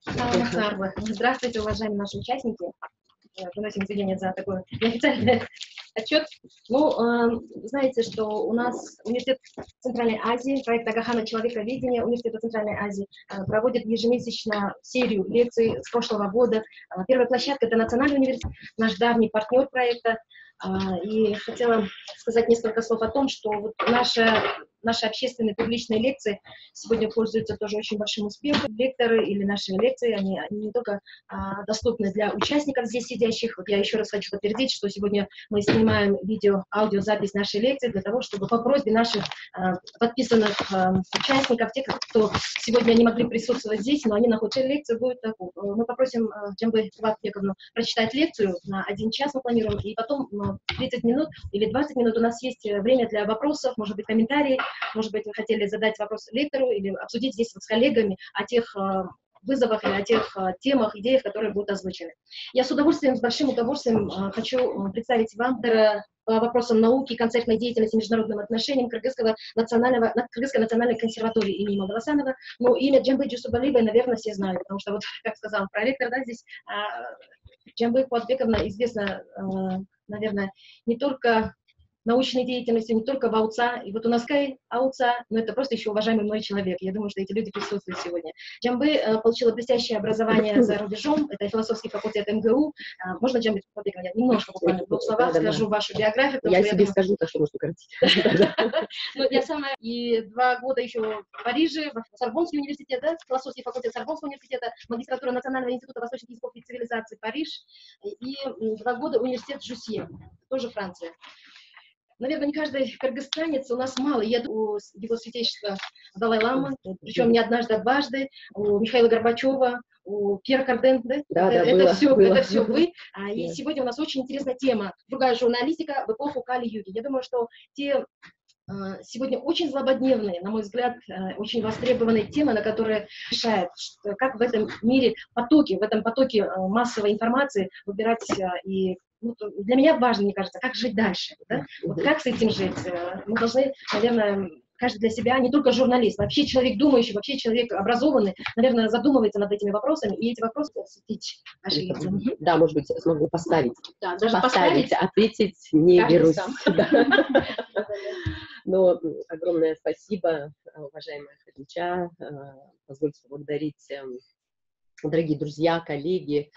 Здравствуйте, уважаемые наши участники. Приносим извинения за такой неофициальный отчет. Ну, знаете, что у нас Университет Центральной Азии, проект Агахана «Человековедение» Университета Центральной Азии проводит ежемесячно серию лекций с прошлого года. Первая площадка — это Национальный университет, наш давний партнер проекта. И хотела сказать несколько слов о том, что вот наши общественные публичные лекции сегодня пользуются тоже очень большим успехом. Лекторы или наши лекции, они не только доступны для участников здесь сидящих. Вот я еще раз хочу подтвердить, что сегодня мы снимаем аудиозапись нашей лекции для того, чтобы по просьбе наших подписанных участников, тех, кто сегодня не могли присутствовать здесь, но они находятся в лекции, будет такой. Мы попросим Джамбы Вахтбековну прочитать лекцию на 1 час, мы планируем, и потом 30 минут или 20 минут у нас есть время для вопросов, может быть, комментарии, может быть, вы хотели задать вопрос лектору или обсудить здесь вот с коллегами о тех вызовах или о тех темах, идеях, которые будут озвучены. Я с удовольствием, с большим удовольствием хочу представить вам по вопросам науки, концертной деятельности, международным отношениям Кыргызской национальной консерватории имени Мамедасанова. Но имя Джамбы Джусубалиевой, наверное, все знают, потому что, вот, как сказал проректор, да, здесь Джамбы Куатбековна известна, наверное, не только научной деятельностью, не только в АУЦА, и вот у нас АУЦА, но это просто еще уважаемый мной человек. Я думаю, что эти люди присутствуют сегодня. Джамбы получила блестящее образование за рубежом, это философский факультет МГУ. Можно, Джамбы, я немножко буквально в двух словах скажу вашу биографию. Я себе скажу, так что можно сократить. Я сама и 2 года еще в Париже, в Сорбонский университет, да, философский факультет Сорбонского университета, магистратура Национального института восточных языков и цивилизации Париж, и 2 года университет Жюсье, тоже Франция. Наверное, не каждый кыргызстанец, у нас мало. Я у его святейшества Далай-ламы, причем не однажды, а дважды, у Михаила Горбачева, у Пьера Карден, да? Это все вы. И сегодня у нас очень интересная тема. Другая журналистика в эпоху Кали-Юги. Я думаю, что те сегодня очень злободневные, на мой взгляд, очень востребованные темы, на которые решает, как в этом мире в этом потоке массовой информации выбирать и для меня важно, мне кажется, как жить дальше, да? Вот как с этим жить. Мы должны, наверное, каждый для себя, не только журналист, вообще человек думающий, вообще человек образованный, наверное, задумывается над этими вопросами, и эти вопросы осветить наши лица. Да, может быть, смогу поставить. Да, даже поставить, ответить не берусь. Но огромное спасибо, уважаемая Хадича. Позвольте поблагодарить, дорогие друзья, коллеги,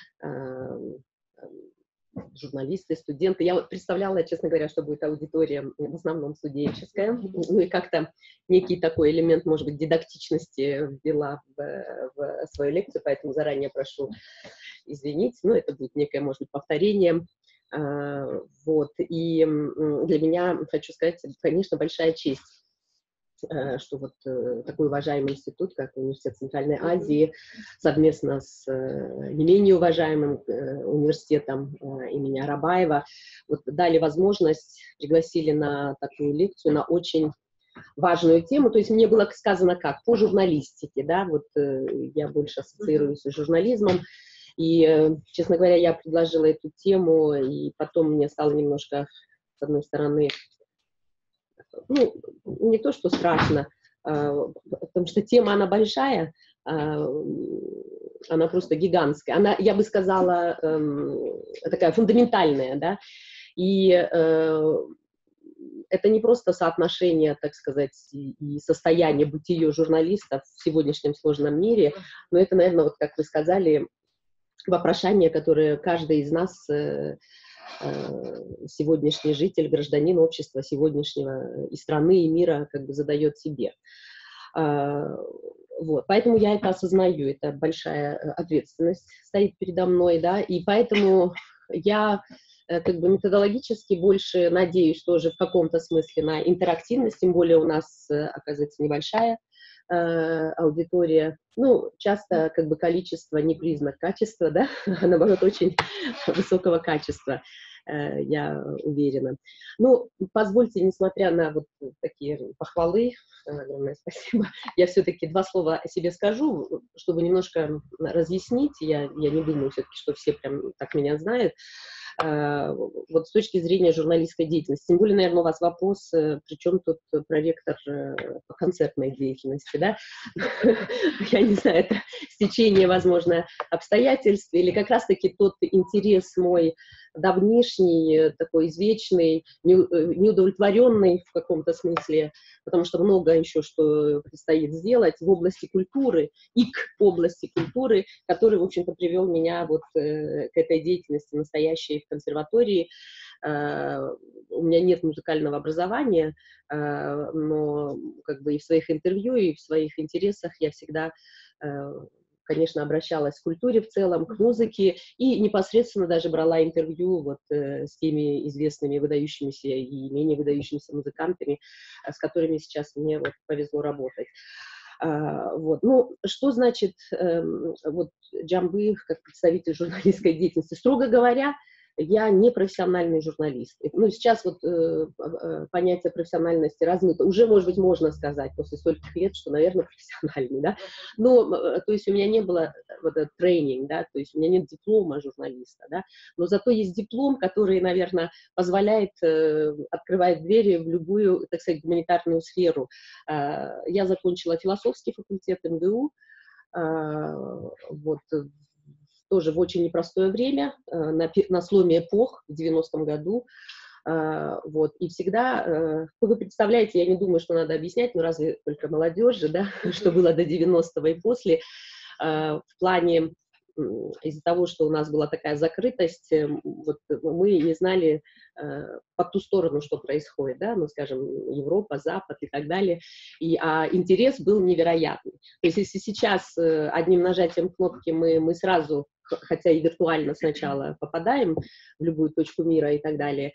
журналисты, студенты. Я представляла, честно говоря, что будет аудитория в основном студенческая. Ну и как-то некий такой элемент, может быть, дидактичности ввела в свою лекцию, поэтому заранее прошу извинить. Но это будет некое, может быть, повторение. Вот. И для меня, хочу сказать, конечно, большая честь, что вот такой уважаемый институт, как Университет Центральной Азии, совместно с не менее уважаемым университетом имени Арабаева, вот дали возможность, пригласили на такую лекцию, на очень важную тему. То есть мне было сказано как? По журналистике, да, вот я больше ассоциируюсь с журнализмом. И, честно говоря, я предложила эту тему, и потом мне стало немножко, с одной стороны, ну, не то, что страшно, потому что тема, она большая, она просто гигантская. Она, я бы сказала, такая фундаментальная, да, и это не просто соотношение, так сказать, и состояние бытия журналистов в сегодняшнем сложном мире, но это, наверное, вот как вы сказали, вопрошание, которое каждый из нас, сегодняшний житель, гражданин общества сегодняшнего и страны, и мира, как бы задает себе. Вот. Поэтому я это осознаю, это большая ответственность стоит передо мной, да, и поэтому я как бы методологически больше надеюсь тоже в каком-то смысле на интерактивность, тем более у нас, оказывается, небольшая аудитория. Ну, часто как бы количество не признак качества, да, а наоборот очень высокого качества, я уверена. Ну, позвольте, несмотря на вот такие похвалы, огромное спасибо, я все-таки 2 слова о себе скажу, чтобы немножко разъяснить. Я не думаю все-таки, что все прям так меня знают. вот с точки зрения журналистской деятельности. Тем более, наверное, у вас вопрос, при чем тут проректор по концертной деятельности, да? Я не знаю, это стечение, возможно, обстоятельств, или как раз-таки тот интерес мой давнишний, такой извечный, неудовлетворенный в каком-то смысле, потому что много еще что предстоит сделать в области культуры и к области культуры, который, в общем-то, привел меня вот к этой деятельности настоящей в консерватории. У меня нет музыкального образования, но как бы и в своих интервью, и в своих интересах я всегда, конечно, обращалась к культуре в целом, к музыке, и непосредственно даже брала интервью вот с теми известными выдающимися и менее выдающимися музыкантами, с которыми сейчас мне вот повезло работать. Вот. Ну, что значит вот Джамбы как представитель журналистской деятельности? Строго говоря, я не профессиональный журналист. Ну, сейчас вот понятие профессиональности размыто. Уже, может быть, можно сказать после стольких лет, что, наверное, профессиональный, да. Но, то есть у меня не было вот этот тренинг, да, то есть у меня нет диплома журналиста, да. Но зато есть диплом, который, наверное, позволяет, открывает двери в любую, так сказать, гуманитарную сферу. Я закончила философский факультет МГУ, вот, тоже в очень непростое время, на сломе эпох, в 90-м году. Вот, и всегда, вы представляете, я не думаю, что надо объяснять, но разве только молодежи, да, что было до 90-го и после, в плане, из-за того, что у нас была такая закрытость, вот, мы не знали по ту сторону, что происходит, да, ну, скажем, Европа, Запад и так далее, а интерес был невероятный. То есть если сейчас одним нажатием кнопки мы сразу, хотя и виртуально сначала попадаем в любую точку мира и так далее,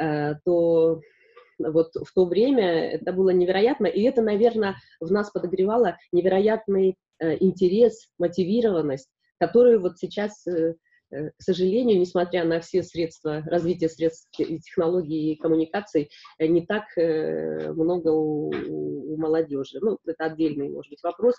то вот в то время это было невероятно, и это, наверное, в нас подогревало невероятный интерес, мотивированность, которую вот сейчас, к сожалению, несмотря на все средства, развитие средств и технологий и коммуникаций, не так много у молодежи. Ну, это отдельный, может быть, вопрос.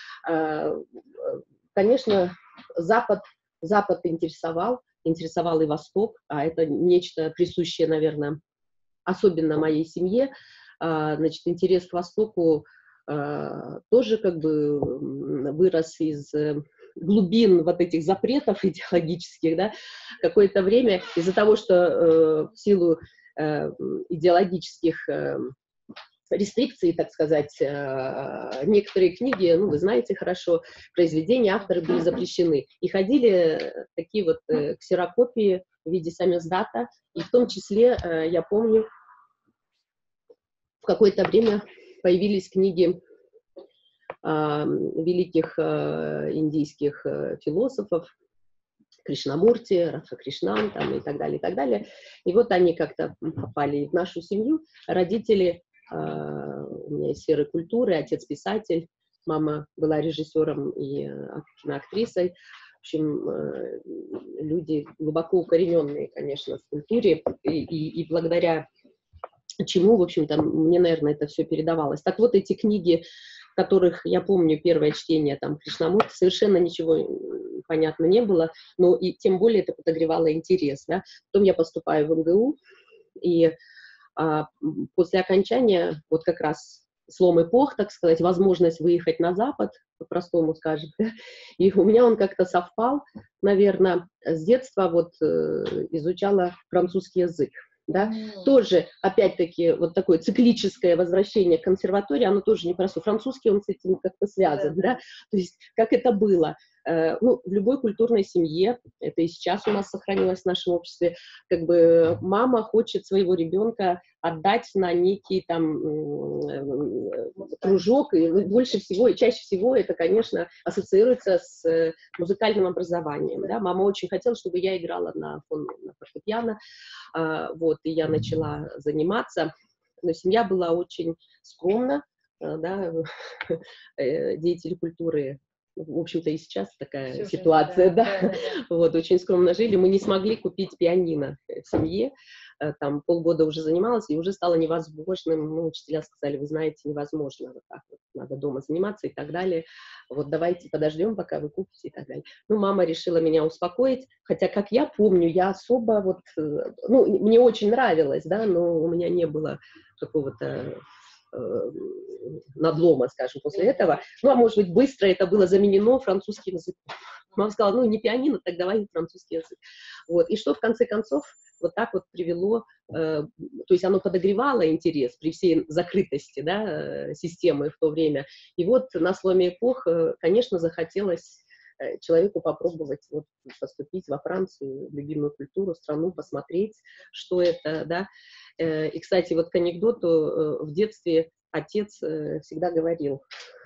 Конечно, Запад интересовал и Восток, а это нечто присущее, наверное, особенно моей семье. Значит, интерес к Востоку тоже как бы вырос из глубин вот этих запретов идеологических, да, какое-то время из-за того, что в силу идеологических рестрикций, так сказать, некоторые книги, ну, вы знаете хорошо, произведения, авторы были запрещены. И ходили такие вот ксерокопии в виде самиздата, и в том числе, я помню, в какое-то время появились книги великих индийских философов, Кришнамурти, Радха Кришнан там, и так далее, и так далее. И вот они как-то попали в нашу семью. Родители, у меня из сферы культуры, отец писатель, мама была режиссером и актрисой. В общем, люди глубоко укорененные, конечно, в культуре, и благодаря чему, в общем-то, мне, наверное, это все передавалось. Так вот, эти книги, в которых, я помню, первое чтение, там, Кришнамурти, совершенно ничего понятно не было, но и тем более это подогревало интерес, да. Потом я поступаю в МГУ, и после окончания, вот как раз слом эпох, так сказать, возможность выехать на Запад, по-простому скажем, да, и у меня он как-то совпал, наверное, с детства вот изучала французский язык. Да? Тоже, опять-таки, вот такое циклическое возвращение к консерватории, оно тоже непросто. Французский, он с этим как-то связан, да? То есть, как это было? Ну, в любой культурной семье, это и сейчас у нас сохранилось в нашем обществе, как бы мама хочет своего ребенка отдать на некий там кружок, и больше всего, и чаще всего это, конечно, ассоциируется с музыкальным образованием, да? Мама очень хотела, чтобы я играла на фортепиано, вот, и я начала заниматься, но семья была очень скромна, да, деятели культуры, в общем-то, и сейчас такая ситуация, да. Вот, очень скромно жили, мы не смогли купить пианино в семье, там полгода уже занималась, и уже стало невозможным, ну, учителя сказали, вы знаете, невозможно вот так вот, надо дома заниматься и так далее, вот давайте подождем, пока вы купите и так далее. Ну, мама решила меня успокоить, хотя, как я помню, я особо вот, ну, мне очень нравилось, да, но у меня не было какого-то надлома, скажем, после этого. Ну, а может быть, быстро это было заменено французским языком. Мама сказала, ну, не пианино, так давай французский язык. Вот. И что, в конце концов, вот так вот привело, то есть оно подогревало интерес при всей закрытости, да, системы в то время. И вот на сломе эпох, конечно, захотелось человеку попробовать вот, поступить во Францию, в любимую культуру, страну, посмотреть, что это, да. И, кстати, вот к анекдоту, в детстве отец всегда говорил,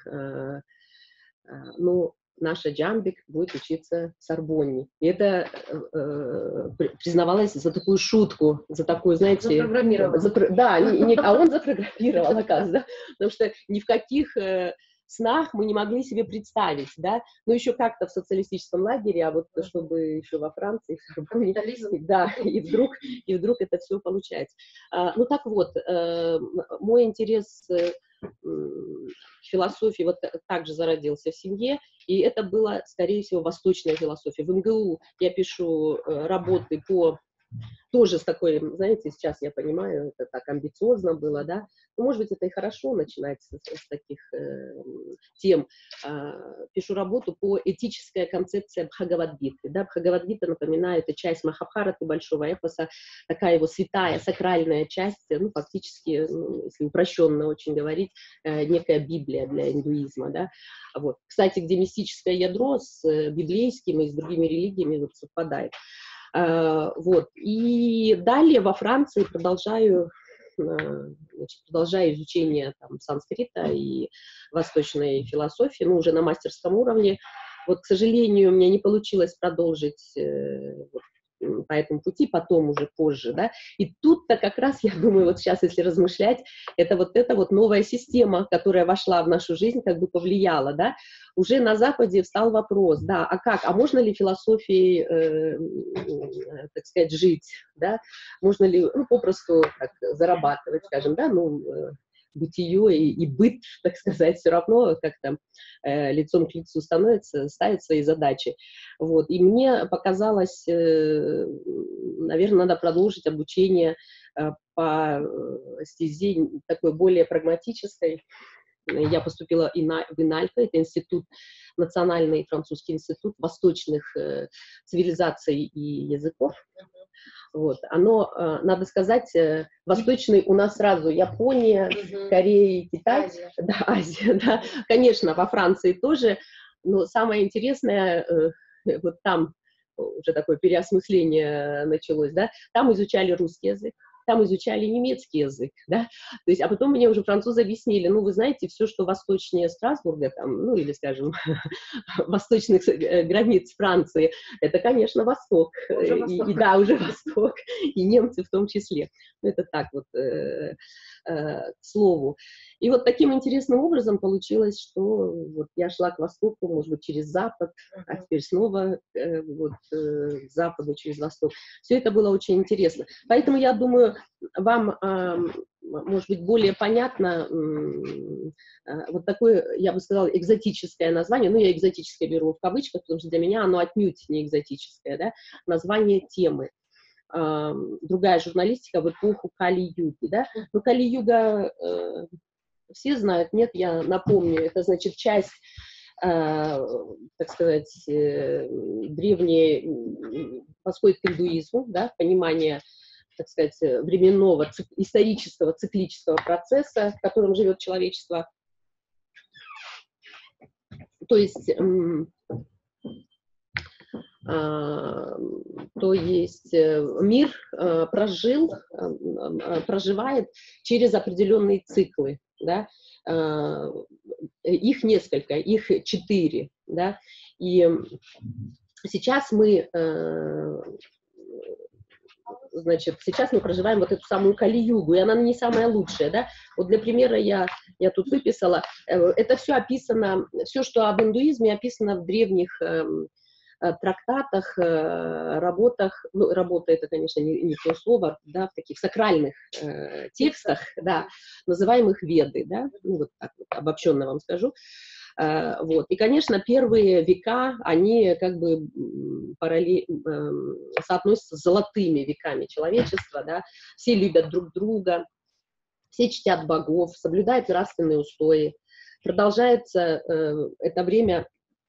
ну, наша Джамбик будет учиться в Сорбонне. И это признавалось за такую шутку, за такую, знаете... Запрограммировал. Да, а он запрограммировал, оказывается, да? Потому что ни в каких снах мы не могли себе представить, да, ну, еще как-то в социалистическом лагере, а вот чтобы еще во Франции, в Сорбонне, да, и вдруг это все получается. Ну, так вот, мой интерес философии вот также зародился в семье, и это была, скорее всего, восточная философия. В МГУ я пишу работы по... Тоже с такой, знаете, сейчас я понимаю, это так амбициозно было, да, ну, может быть, это и хорошо начинать с таких тем. Пишу работу по этической концепции Бхагавад-гиты, да, Бхагавад-гита, напоминаю, это часть Махабхараты, большого эпоса, такая его святая, сакральная часть, ну, фактически, ну, если упрощенно очень говорить, некая Библия для индуизма, да, вот. Кстати, где мистическое ядро с библейским и с другими религиями вот совпадает. Вот. И далее во Франции продолжаю изучение там, санскрита и восточной философии, ну, уже на мастерском уровне. Вот, к сожалению, у меня не получилось продолжить по этому пути, потом уже позже, да, и тут-то как раз, я думаю, вот сейчас, если размышлять, это вот новая система, которая вошла в нашу жизнь, как бы повлияла, да, уже на Западе встал вопрос, да, а как, а можно ли философией, так сказать, жить, да, можно ли, ну, попросту так, зарабатывать, скажем, да, ну, бытие и быт, так сказать, все равно как-то лицом к лицу ставит свои задачи. Вот. И мне показалось, наверное, надо продолжить обучение по стезе такой более прагматической. Я поступила в ИНАЛЬФА, это институт, Национальный французский институт восточных цивилизаций и языков. Вот. Оно, надо сказать, восточный у нас сразу Япония, Корея, Китай. Азия. Да, Азия, да. Конечно, во Франции тоже, но самое интересное, вот там уже такое переосмысление началось, да, там изучали русский язык, там изучали немецкий язык, да, то есть, а потом мне уже французы объяснили, ну, вы знаете, все, что восточнее Страсбурга, там, ну, или, скажем, восточных границ Франции, это, конечно, Восток. И, да, уже Восток, и немцы в том числе. Ну, это так вот, к слову. И вот таким интересным образом получилось, что вот я шла к Востоку, может быть, через Запад, а теперь снова вот, к Западу, через Восток. Все это было очень интересно. Поэтому я думаю, вам, может быть, более понятно вот такое, я бы сказала, экзотическое название, ну, я экзотическое беру в кавычках, потому что для меня оно отнюдь не экзотическое, да, название темы. Другая журналистика в эпоху Кали-юги, да, но Кали-юга все знают, нет, я напомню, это, значит, часть, так сказать, древней, восходит к индуизму, да, понимание, так сказать, временного, исторического, циклического процесса, в котором живет человечество. То есть мир проживает через определенные циклы, да, их несколько, их 4, да, и сейчас мы, значит, сейчас мы проживаем вот эту самую Кали-югу, и она не самая лучшая, да, вот для примера я тут выписала, это все описано, все, что об индуизме описано в древних трактатах, работах, ну, работа это, конечно, не то слово, да, в таких сакральных текстах, да, называемых Веды, да, ну, вот так вот, обобщенно вам скажу. Вот. И, конечно, первые века, они как бы соотносятся с золотыми веками человечества, да, все любят друг друга, все чтят богов, соблюдают нравственные устои. Продолжается это время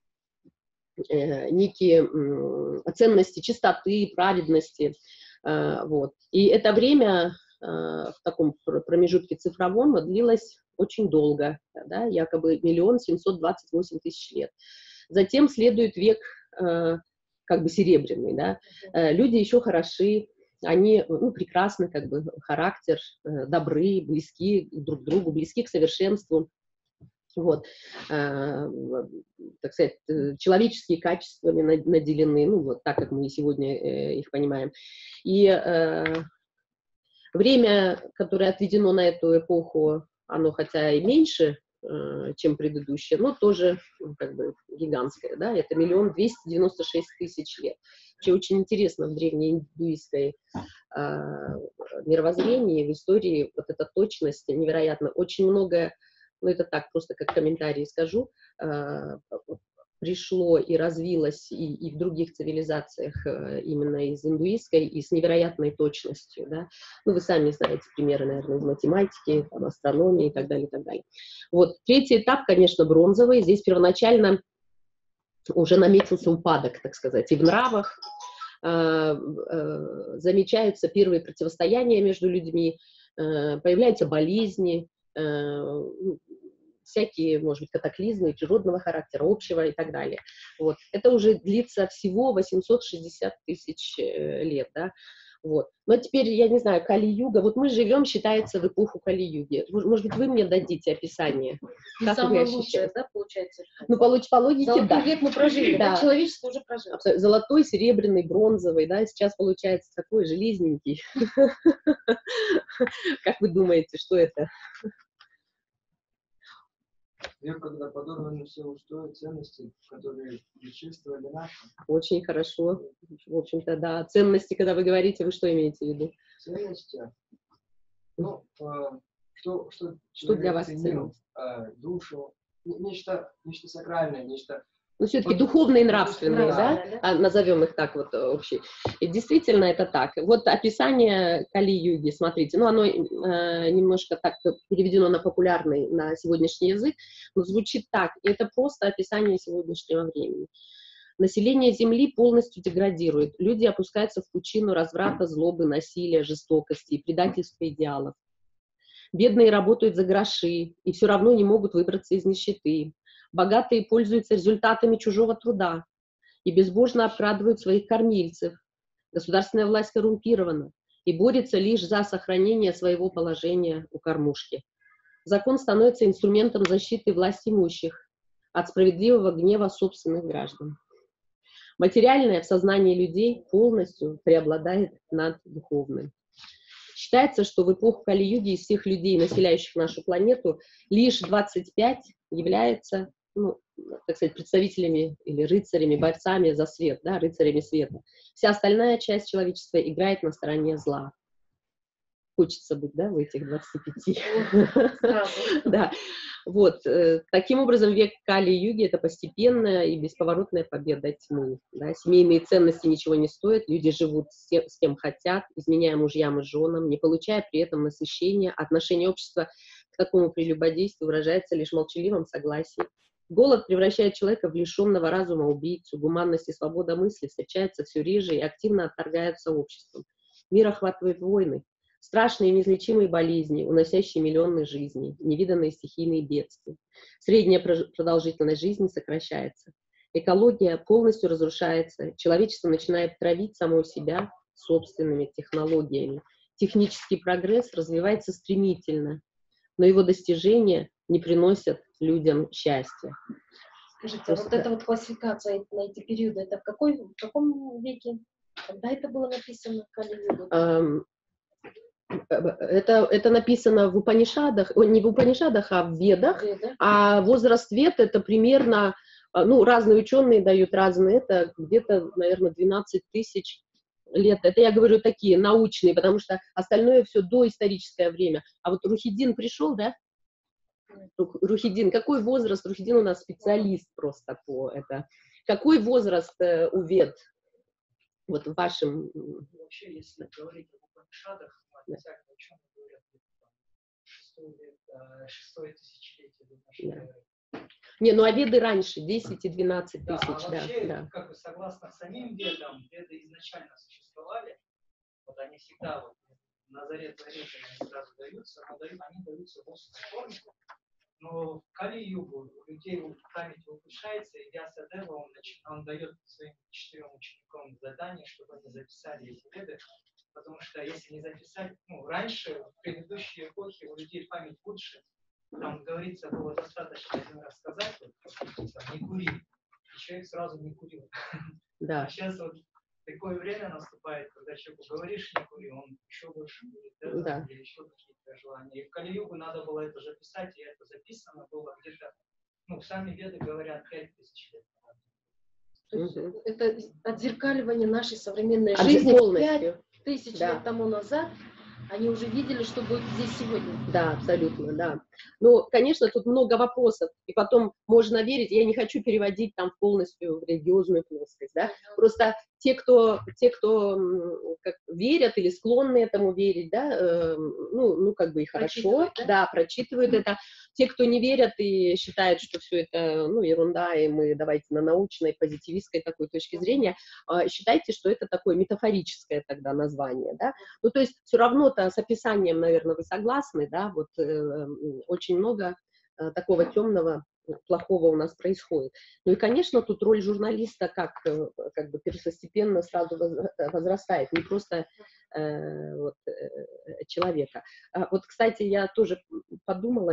некие ценности чистоты, праведности. Вот. И это время в таком промежутке цифровом длилось очень долго, да, якобы 1 728 000 лет. Затем следует век как бы серебряный. Да. Люди еще хороши, они прекрасны, как бы характер, добры, близки друг к другу, близки к совершенству. Вот, так сказать, человеческие качествами наделены, ну, вот так, как мы сегодня их понимаем. И время, которое отведено на эту эпоху, оно хотя и меньше, чем предыдущее, но тоже, как бы, гигантское, да, это 1 296 000 лет. Вообще очень интересно в древнеиндуистской мировоззрении, в истории вот эта точность невероятно. Очень многое, ну это так, просто как комментарий скажу, пришло и развилось и в других цивилизациях именно из индуистской, и с невероятной точностью, да. Ну, вы сами знаете примеры, наверное, из математики, там, астрономии и так далее, и так далее. Вот, третий этап, конечно, бронзовый. Здесь первоначально уже наметился упадок, так сказать, и в нравах. Замечаются первые противостояния между людьми, появляются болезни, всякие, может быть, катаклизмы природного характера, общего и так далее. Вот. Это уже длится всего 860 000 лет, да. Вот. Но теперь, я не знаю, Кали-юга, вот мы живем, считается, в эпоху Кали-юги. Может быть, вы мне дадите описание? Как самое лучшее, да, получается? Ну, по логике, Золотой да. век мы прожили, да. Человечество уже прожило. Золотой, серебряный, бронзовый, да, сейчас получается такой железненький. Как вы думаете, что это? Век, когда подорваны все устои, ценности, которые предшествовали нашим. Очень хорошо. В общем-то, да. Ценности, когда вы говорите, вы что имеете в виду? Ценности? Ну, что для вас ценно? Душу, нечто сакральное, нечто... Ну, все-таки духовные и нравственные, да? Назовем их так вот общие. И действительно это так. Вот описание Кали-юги, смотрите, ну, оно немножко так переведено на популярный, на сегодняшний язык, но звучит так. И это просто описание сегодняшнего времени. Население Земли полностью деградирует. Люди опускаются в пучину разврата, злобы, насилия, жестокости и предательства идеалов. Бедные работают за гроши и все равно не могут выбраться из нищеты. Богатые пользуются результатами чужого труда и безбожно обкрадывают своих кормильцев. Государственная власть коррумпирована и борется лишь за сохранение своего положения у кормушки. Закон становится инструментом защиты власть имущих от справедливого гнева собственных граждан. Материальное в сознании людей полностью преобладает над духовным. Считается, что в эпоху Кали-юги из всех людей, населяющих нашу планету, лишь 25 являются, ну, так сказать, представителями или рыцарями, борцами за свет, да, рыцарями света. Вся остальная часть человечества играет на стороне зла. Хочется быть, да, в этих 25. Да. Вот. Таким образом, век Кали-юги — это постепенная и бесповоротная победа тьмы. Да. Семейные ценности ничего не стоят, люди живут с кем хотят, изменяя мужьям и женам, не получая при этом насыщения. Отношение общества к такому прелюбодействию выражается лишь в молчаливом согласии. Голод превращает человека в лишенного разума убийцу, гуманность и свобода мысли встречаются все реже и активно отторгаются обществом. Мир охватывает войны, страшные неизлечимые болезни, уносящие миллионы жизней, невиданные стихийные бедствия. Средняя продолжительность жизни сокращается. Экология полностью разрушается, человечество начинает травить само себя собственными технологиями. Технический прогресс развивается стремительно, но его достижения не приносят людям счастья. Скажите, а вот эта вот классификация на эти периоды, это в каком веке? Когда это было написано? Это написано в Упанишадах, не в Упанишадах, а в Ведах, а возраст Вед — это примерно ну, разные ученые дают разные, это где-то, наверное, 12 тысяч лет. Это я говорю такие научные, потому что остальное все доисторическое время. А вот Рухидин пришел, да? Рухидин, какой возраст? Рухидин у нас специалист просто по это. Какой возраст у Вед? Вот в вашем... Вообще, если говорить об Упанишадах, официально ученые говорят, шестое тысячелетие до нашей эры. Не, ну а Веды раньше, 10 и 12 Да, тысяч, а вообще, да. как бы согласно самим Ведам, Веды изначально существовали, вот они всегда вот на заре творения они сразу даются, но они даются в устной форме. Но в Кали-югу у людей память улучшается, и Вьясадева, он дает своим 4 ученикам задание, чтобы они записали эти веды, потому что если не записать, ну, раньше, в предыдущей эпохе у людей память лучше, там, говорится, было достаточно один раз сказать, вот, не кури, и человек сразу не курил. Да. А сейчас вот такое время наступает, когда человеку говоришь не кури, он еще больше будет, Да. или еще какие-то желания. И в Кали-югу надо было это же писать, и это записано было где-то, ну, сами веды говорят 5000 лет. То есть это отзеркаливание нашей современной А жизни полностью. 5000 Да. лет тому назад. Они уже видели, что будет здесь сегодня. Да, абсолютно, да. Ну, конечно, тут много вопросов, и потом можно верить, я не хочу переводить там полностью в религиозную плоскость, да, просто те, кто как, верят или склонны этому верить, да, ну, как бы и хорошо, да, прочитывают это. Те, кто не верят и считают, что все это, ну, ерунда, и мы давайте на научной, позитивистской такой точки зрения, считайте, что это такое метафорическое тогда название, да. Ну, то есть все равно-то с описанием, наверное, вы согласны, да, вот очень много такого темного, плохого у нас происходит. Ну и, конечно, тут роль журналиста как бы первостепенно сразу возрастает, не просто человека. Вот, кстати, я тоже подумала,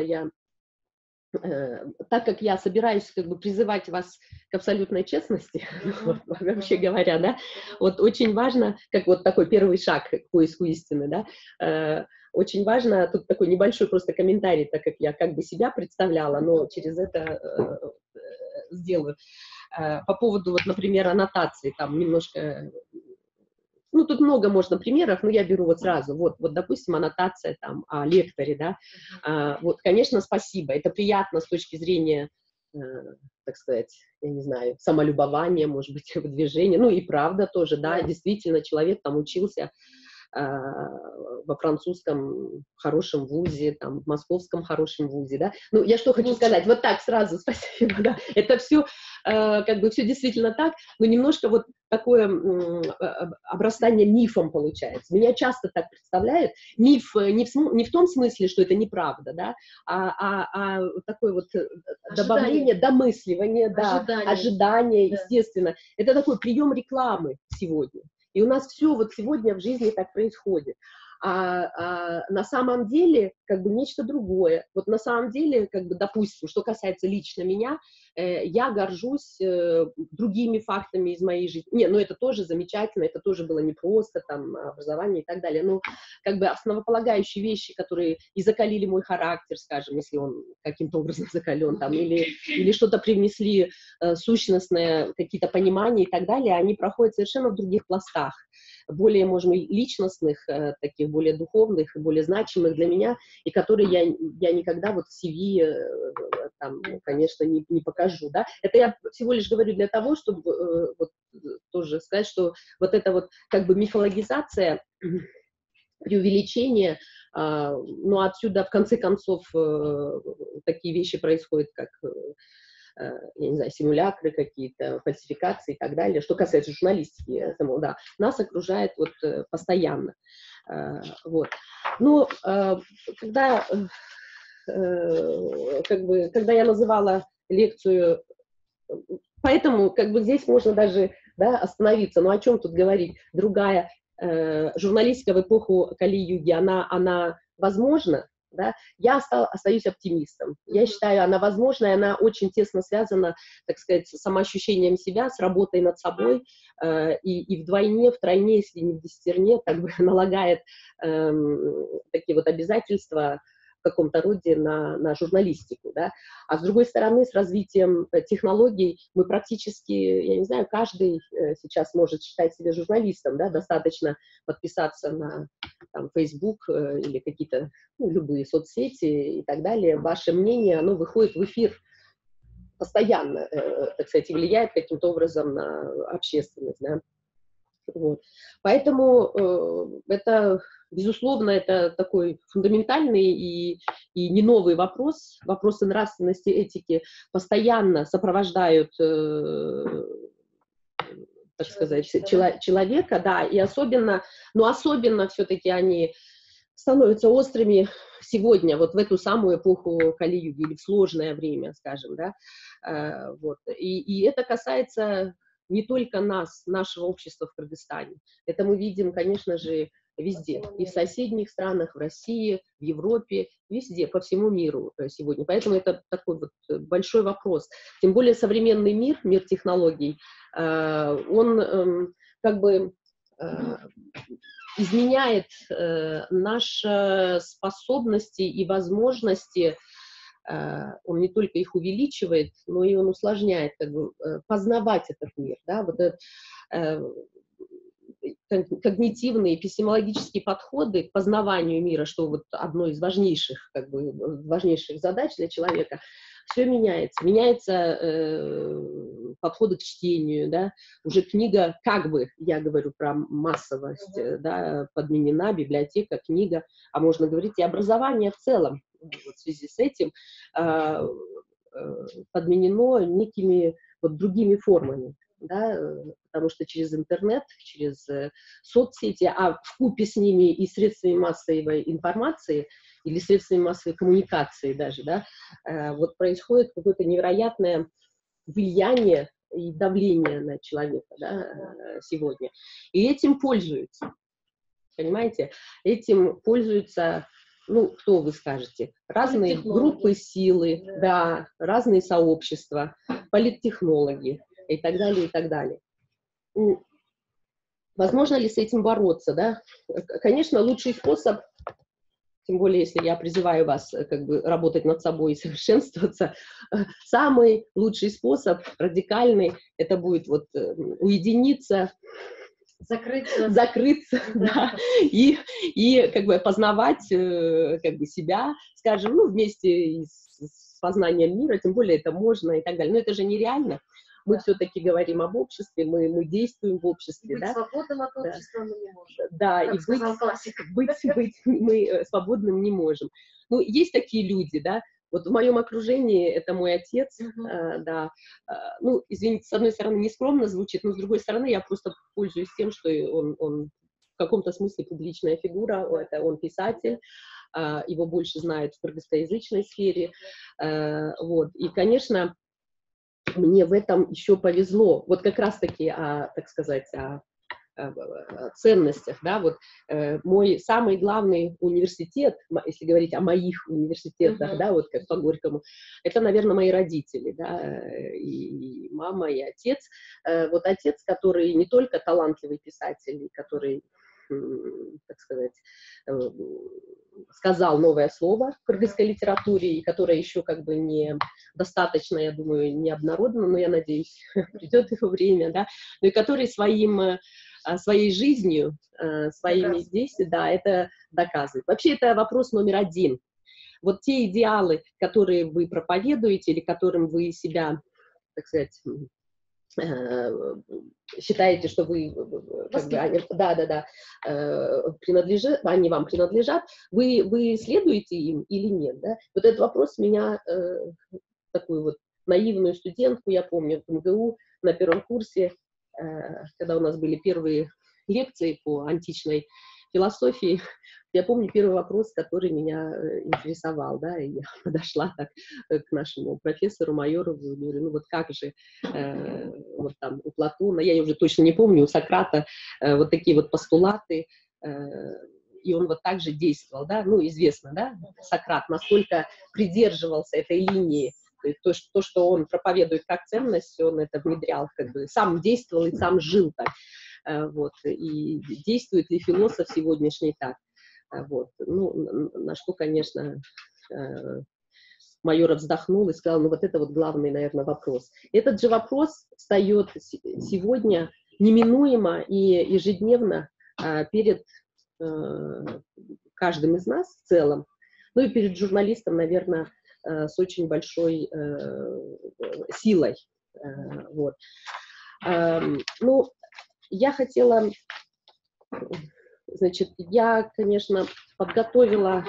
так как я собираюсь как бы призывать вас к абсолютной честности, вообще говоря, да, вот очень важно, как вот такой первый шаг к поиску истины, да, очень важно, тут такой небольшой просто комментарий, так как я как бы себя представляла, но через это сделаю. По поводу, вот, например, аннотации, там немножко... Ну, тут много можно примеров, но я беру вот сразу. Вот, допустим, аннотация там о лекторе, да. Вот, конечно, спасибо. Это приятно с точки зрения, так сказать, я не знаю, самолюбования, может быть, движения. Ну, и правда тоже, да, действительно, человек там учился во французском хорошем вузе, там, в московском хорошем вузе, да. Ну, я что хочу сказать, вот так сразу, спасибо, да. Это все, как бы, все действительно так, но немножко вот такое обрастание мифом получается. Меня часто так представляют. Миф не в том смысле, что это неправда, да, а такое вот добавление, домысливание, да, ожидание, естественно. Это такой прием рекламы сегодня. И у нас все вот сегодня в жизни так происходит. А на самом деле, как бы, нечто другое. Вот на самом деле, как бы, допустим, что касается лично меня, я горжусь другими фактами из моей жизни. Не, ну это тоже замечательно, это тоже было непросто, там, образование и так далее. Но, как бы, основополагающие вещи, которые и закалили мой характер, скажем, если он каким-то образом закален, там, или что-то привнесли сущностное, какие-то понимания и так далее, они проходят совершенно в других пластах, более, может быть, личностных, таких более духовных и более значимых для меня, и которые я никогда вот в CV, там, конечно, не покажу, да. Это я всего лишь говорю для того, чтобы вот тоже сказать, что вот эта вот как бы мифологизация, преувеличение, ну, отсюда, в конце концов, такие вещи происходят, как... я не знаю, симулякры какие-то, фальсификации и так далее. Что касается журналистики, да, нас окружает вот постоянно. Вот. Но когда, как бы, когда я называла лекцию, поэтому как бы здесь можно даже, да, остановиться. Ну о чем тут говорить? Другая журналистика в эпоху Кали-юги, она возможна. Да? Я остаюсь оптимистом. Я считаю, она возможна, и она очень тесно связана, так сказать, с самоощущением себя, с работой над собой, и вдвойне, втройне, если не в десятерне, как бы налагает такие вот обязательства, в каком-то роде на журналистику, да. А с другой стороны, с развитием технологий мы практически, я не знаю, каждый сейчас может считать себя журналистом, да, достаточно подписаться на там, Facebook или какие-то, ну, любые соцсети и так далее. Ваше мнение, оно выходит в эфир постоянно, так сказать, и влияет каким-то образом на общественность, да. Вот. Поэтому это, безусловно, это такой фундаментальный и не новый вопрос. Вопросы нравственности, этики постоянно сопровождают, так сказать, человека, да, и особенно, но особенно все-таки они становятся острыми сегодня, вот в эту самую эпоху Кали-юги, или в сложное время, скажем, да, вот, и это касается не только нас, нашего общества в Кыргызстане, это мы видим, конечно же, везде, и в соседних странах, в России, в Европе, везде, по всему миру сегодня, поэтому это такой вот большой вопрос, тем более современный мир, мир технологий, он как бы изменяет наши способности и возможности, он не только их увеличивает, но и он усложняет, как бы, познавать этот мир, да, вот это, когнитивные, эпистемологические подходы к познаванию мира, что вот одно из важнейших, как бы, важнейших задач для человека, все меняется. Меняются подходы к чтению, да, уже книга, как бы, я говорю про массовость, да, подменена, библиотека, книга, а можно говорить и образование в целом, вот в связи с этим подменено некими вот другими формами, да, потому что через интернет, через соцсети, а вкупе с ними и средствами массовой информации или средствами массовой коммуникации даже, да, вот происходит какое-то невероятное влияние и давление на человека, да, сегодня. И этим пользуются, понимаете? Этим пользуются, ну, кто вы скажете? Разные группы силы, да, разные сообщества, политтехнологи и так далее, и так далее. Возможно ли с этим бороться, да? Конечно, лучший способ, тем более, если я призываю вас как бы работать над собой и совершенствоваться, самый лучший способ, радикальный, это будет вот уединиться, закрыться, да, и как бы познавать как бы себя, скажем, ну, вместе с познанием мира, тем более это можно и так далее. Но это же нереально. Мы все-таки говорим об обществе, мы действуем в обществе, быть, да? Свободным от общества мы не можем. Да, как и быть мы свободным не можем. Ну, есть такие люди, да, вот в моем окружении это мой отец, да, ну, извините, с одной стороны нескромно звучит, но с другой стороны я просто пользуюсь тем, что он в каком-то смысле публичная фигура, это он писатель, его больше знают в кыргызскоязычной сфере, вот, и, конечно, мне в этом еще повезло, вот как раз-таки, так сказать, о ценностях, да, вот мой самый главный университет, если говорить о моих университетах, да, вот как по Горькому, это, наверное, мои родители, да, и мама, и отец. Вот отец, который не только талантливый писатель, который, так сказать, сказал новое слово в кыргызской литературе, и которое еще как бы не достаточно, я думаю, не обнародовано, но я надеюсь, придет его время, да, но и который своей жизнью, своими действиями, да, это доказывает. Вообще это вопрос номер один. Вот те идеалы, которые вы проповедуете или которым вы себя, так сказать, считаете, что вы, как бы, они вам принадлежат, вы следуете им или нет, да? Вот этот вопрос меня, такую вот наивную студентку, я помню, в МГУ на первом курсе, когда у нас были первые лекции по античной философии, я помню первый вопрос, который меня интересовал, да, и я подошла так к нашему профессору Майорову, и говорю, ну вот как же, вот там у Платона, я уже точно не помню, у Сократа вот такие вот постулаты, и он вот так же действовал, да, ну известно, да, Сократ насколько придерживался этой линии, то, что он проповедует как ценность, он это внедрял, как бы сам действовал и сам жил так, вот, и действует ли философ сегодняшний так. Вот. Ну, на что, конечно, Майоров вздохнул и сказал, ну вот это вот главный, наверное, вопрос. Этот же вопрос встает сегодня неминуемо и ежедневно перед каждым из нас в целом, ну и перед журналистом, наверное, с очень большой силой. Вот. Ну, я хотела, значит, я, конечно, подготовила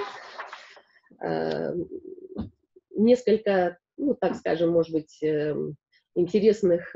несколько, ну, так скажем, может быть, интересных,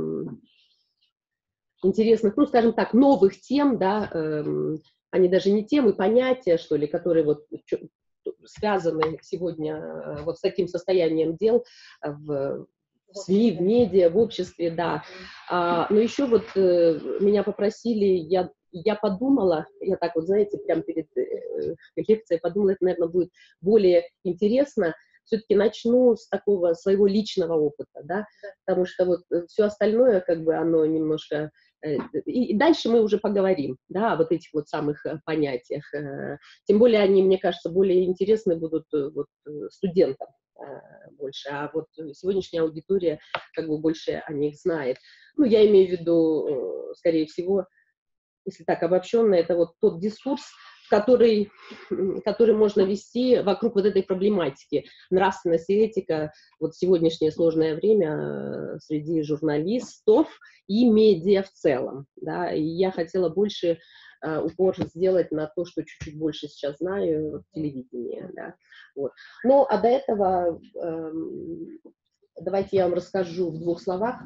ну, скажем так, новых тем, да, они даже не темы, понятия, что ли, которые вот связаны сегодня вот с таким состоянием дел в СМИ, в медиа, в обществе, да. Но еще вот меня попросили, я подумала, я так вот, знаете, прямо перед лекцией подумала, это, наверное, будет более интересно. Все-таки начну с такого своего личного опыта, да, потому что вот все остальное, как бы, оно немножко... И дальше мы уже поговорим, да, о вот этих вот самых понятиях. Тем более они, мне кажется, более интересны будут вот студентам больше, а вот сегодняшняя аудитория как бы больше о них знает. Ну, я имею в виду, скорее всего, если так обобщенно, это вот тот дискурс, который можно вести вокруг вот этой проблематики. Нравственность и этика, вот в сегодняшнее сложное время среди журналистов и медиа в целом. Да, и я хотела больше упор сделать на то, что чуть-чуть больше сейчас знаю, телевидение. Да, вот. Ну, а до этого давайте я вам расскажу в 2 словах,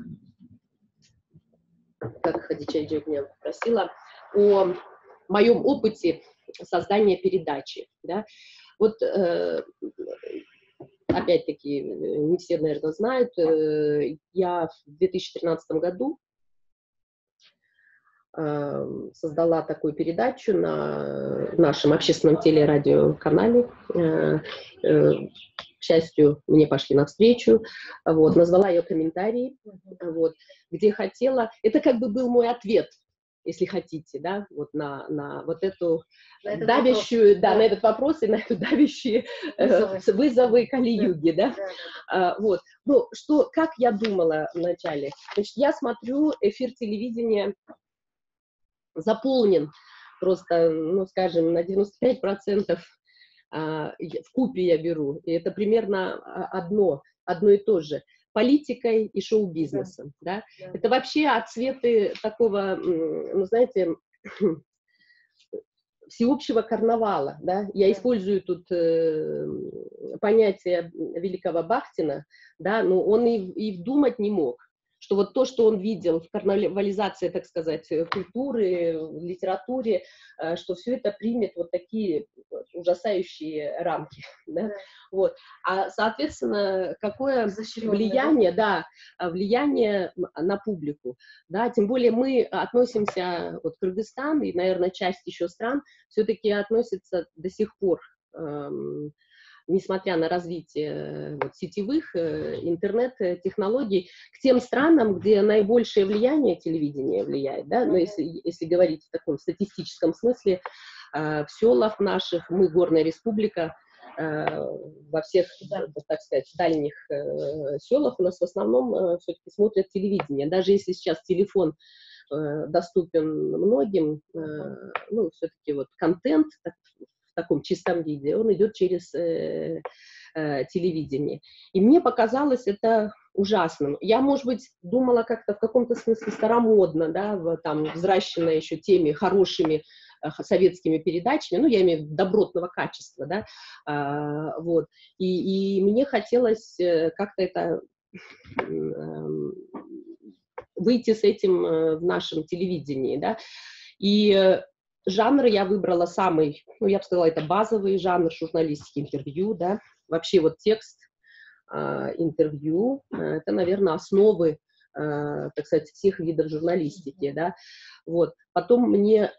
как Хадича Эйджи меня попросила, о моем опыте создания передачи. Да. Вот, опять-таки, не все, наверное, знают, я в 2013 году создала такую передачу на нашем общественном телерадиоканале. К счастью, мне пошли навстречу. Вот, назвала ее «Комментарии», вот, где хотела... Это как бы был мой ответ, если хотите, да, вот на вот эту давящую, вопрос, да, на этот вопрос и на эту давящие вызовы Кали-юги, да. Вот. Ну, что, как я думала вначале? Значит, я смотрю, эфир телевидения заполнен просто, ну, скажем, на 95%, вкупе я беру, и это примерно одно и то же. Политикой и шоу-бизнесом, да. Это вообще отцветы такого, ну, знаете, всеобщего карнавала, да. Я использую тут понятие великого Бахтина, да, но он и думать не мог, что вот то, что он видел в карнавализации, так сказать, культуры, в литературе, что все это примет вот такие ужасающие рамки. Да? Вот. А, соответственно, какое влияние, да, влияние на публику. Да? Тем более мы относимся, вот Кыргызстан и, наверное, часть еще стран все-таки относятся до сих пор, несмотря на развитие вот, сетевых интернет-технологий, к тем странам, где наибольшее влияние телевидения влияет, да, но если говорить в таком статистическом смысле, в селах наших, мы горная республика, во всех, так сказать, дальних селах у нас в основном все-таки смотрят телевидение. Даже если сейчас телефон доступен многим, ну, все-таки вот контент, в таком чистом виде, он идет через телевидение. И мне показалось это ужасным. Я, может быть, думала как-то в каком-то смысле старомодно, да, там, взращенная еще теми хорошими советскими передачами, ну, я имею в виду добротного качества, да, вот. И мне хотелось как-то это выйти с этим в нашем телевидении, да, и жанр я выбрала самый, ну, я бы сказала, это базовый жанр журналистики, интервью, да, вообще вот текст, интервью, это, наверное, основы, так сказать, всех видов журналистики, да, вот. Потом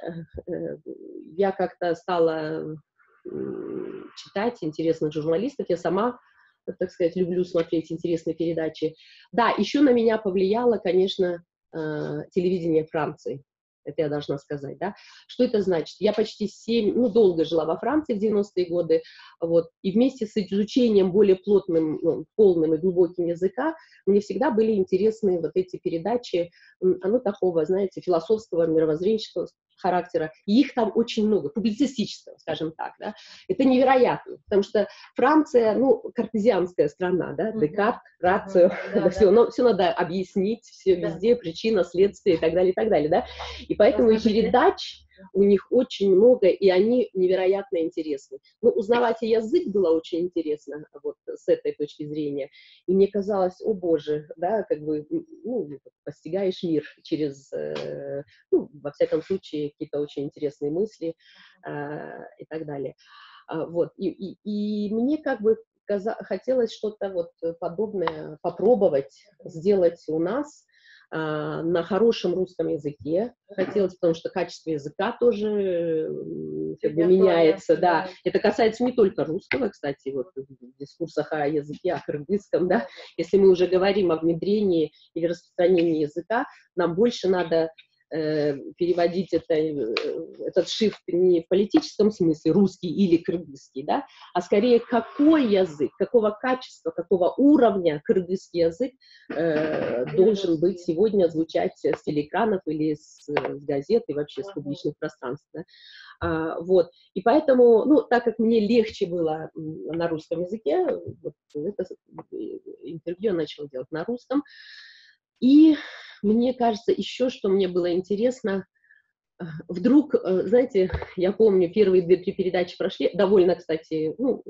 я как-то стала читать интересных журналистов, я сама, так сказать, люблю смотреть интересные передачи. Да, еще на меня повлияло, конечно, телевидение Франции. это я должна сказать, да. Что это значит? Я почти 7, ну, долго жила во Франции в 90-е годы, вот, и вместе с изучением более плотным, ну, полным и глубоким языка мне всегда были интересны вот эти передачи, ну, такого, знаете, философского, мировоззренческого характера, и их там очень много, публицистического, скажем так, да. Это невероятно, потому что Франция, ну, картезианская страна, да, Декарт, рацио, все надо объяснить, все везде, причина, следствие и так далее, да. И поэтому и передач у них очень много, и они невероятно интересны. Ну, узнавать язык было очень интересно, вот, с этой точки зрения. И мне казалось, о боже, да, как бы, ну, постигаешь мир через, ну, во всяком случае, какие-то очень интересные мысли и так далее. Вот, и мне как бы хотелось что-то вот подобное попробовать сделать у нас, на хорошем русском языке хотелось, потому что качество языка тоже как бы меняется, да. Это касается не только русского, кстати, вот в дискурсах о языке, о кыргызском, да. Если мы уже говорим о внедрении или распространении языка, нам больше надо переводить этот шрифт не в политическом смысле, русский или кыргызский, да, а скорее какой язык, какого качества, какого уровня кыргызский язык должен быть сегодня звучать с телеэкранов или с газет и вообще с публичных пространств. Да. Вот. И поэтому, ну, так как мне легче было на русском языке, вот это интервью я начала делать на русском. И мне кажется, еще что мне было интересно, вдруг, знаете, я помню, первые 2-3 передачи прошли, довольно, кстати, ну,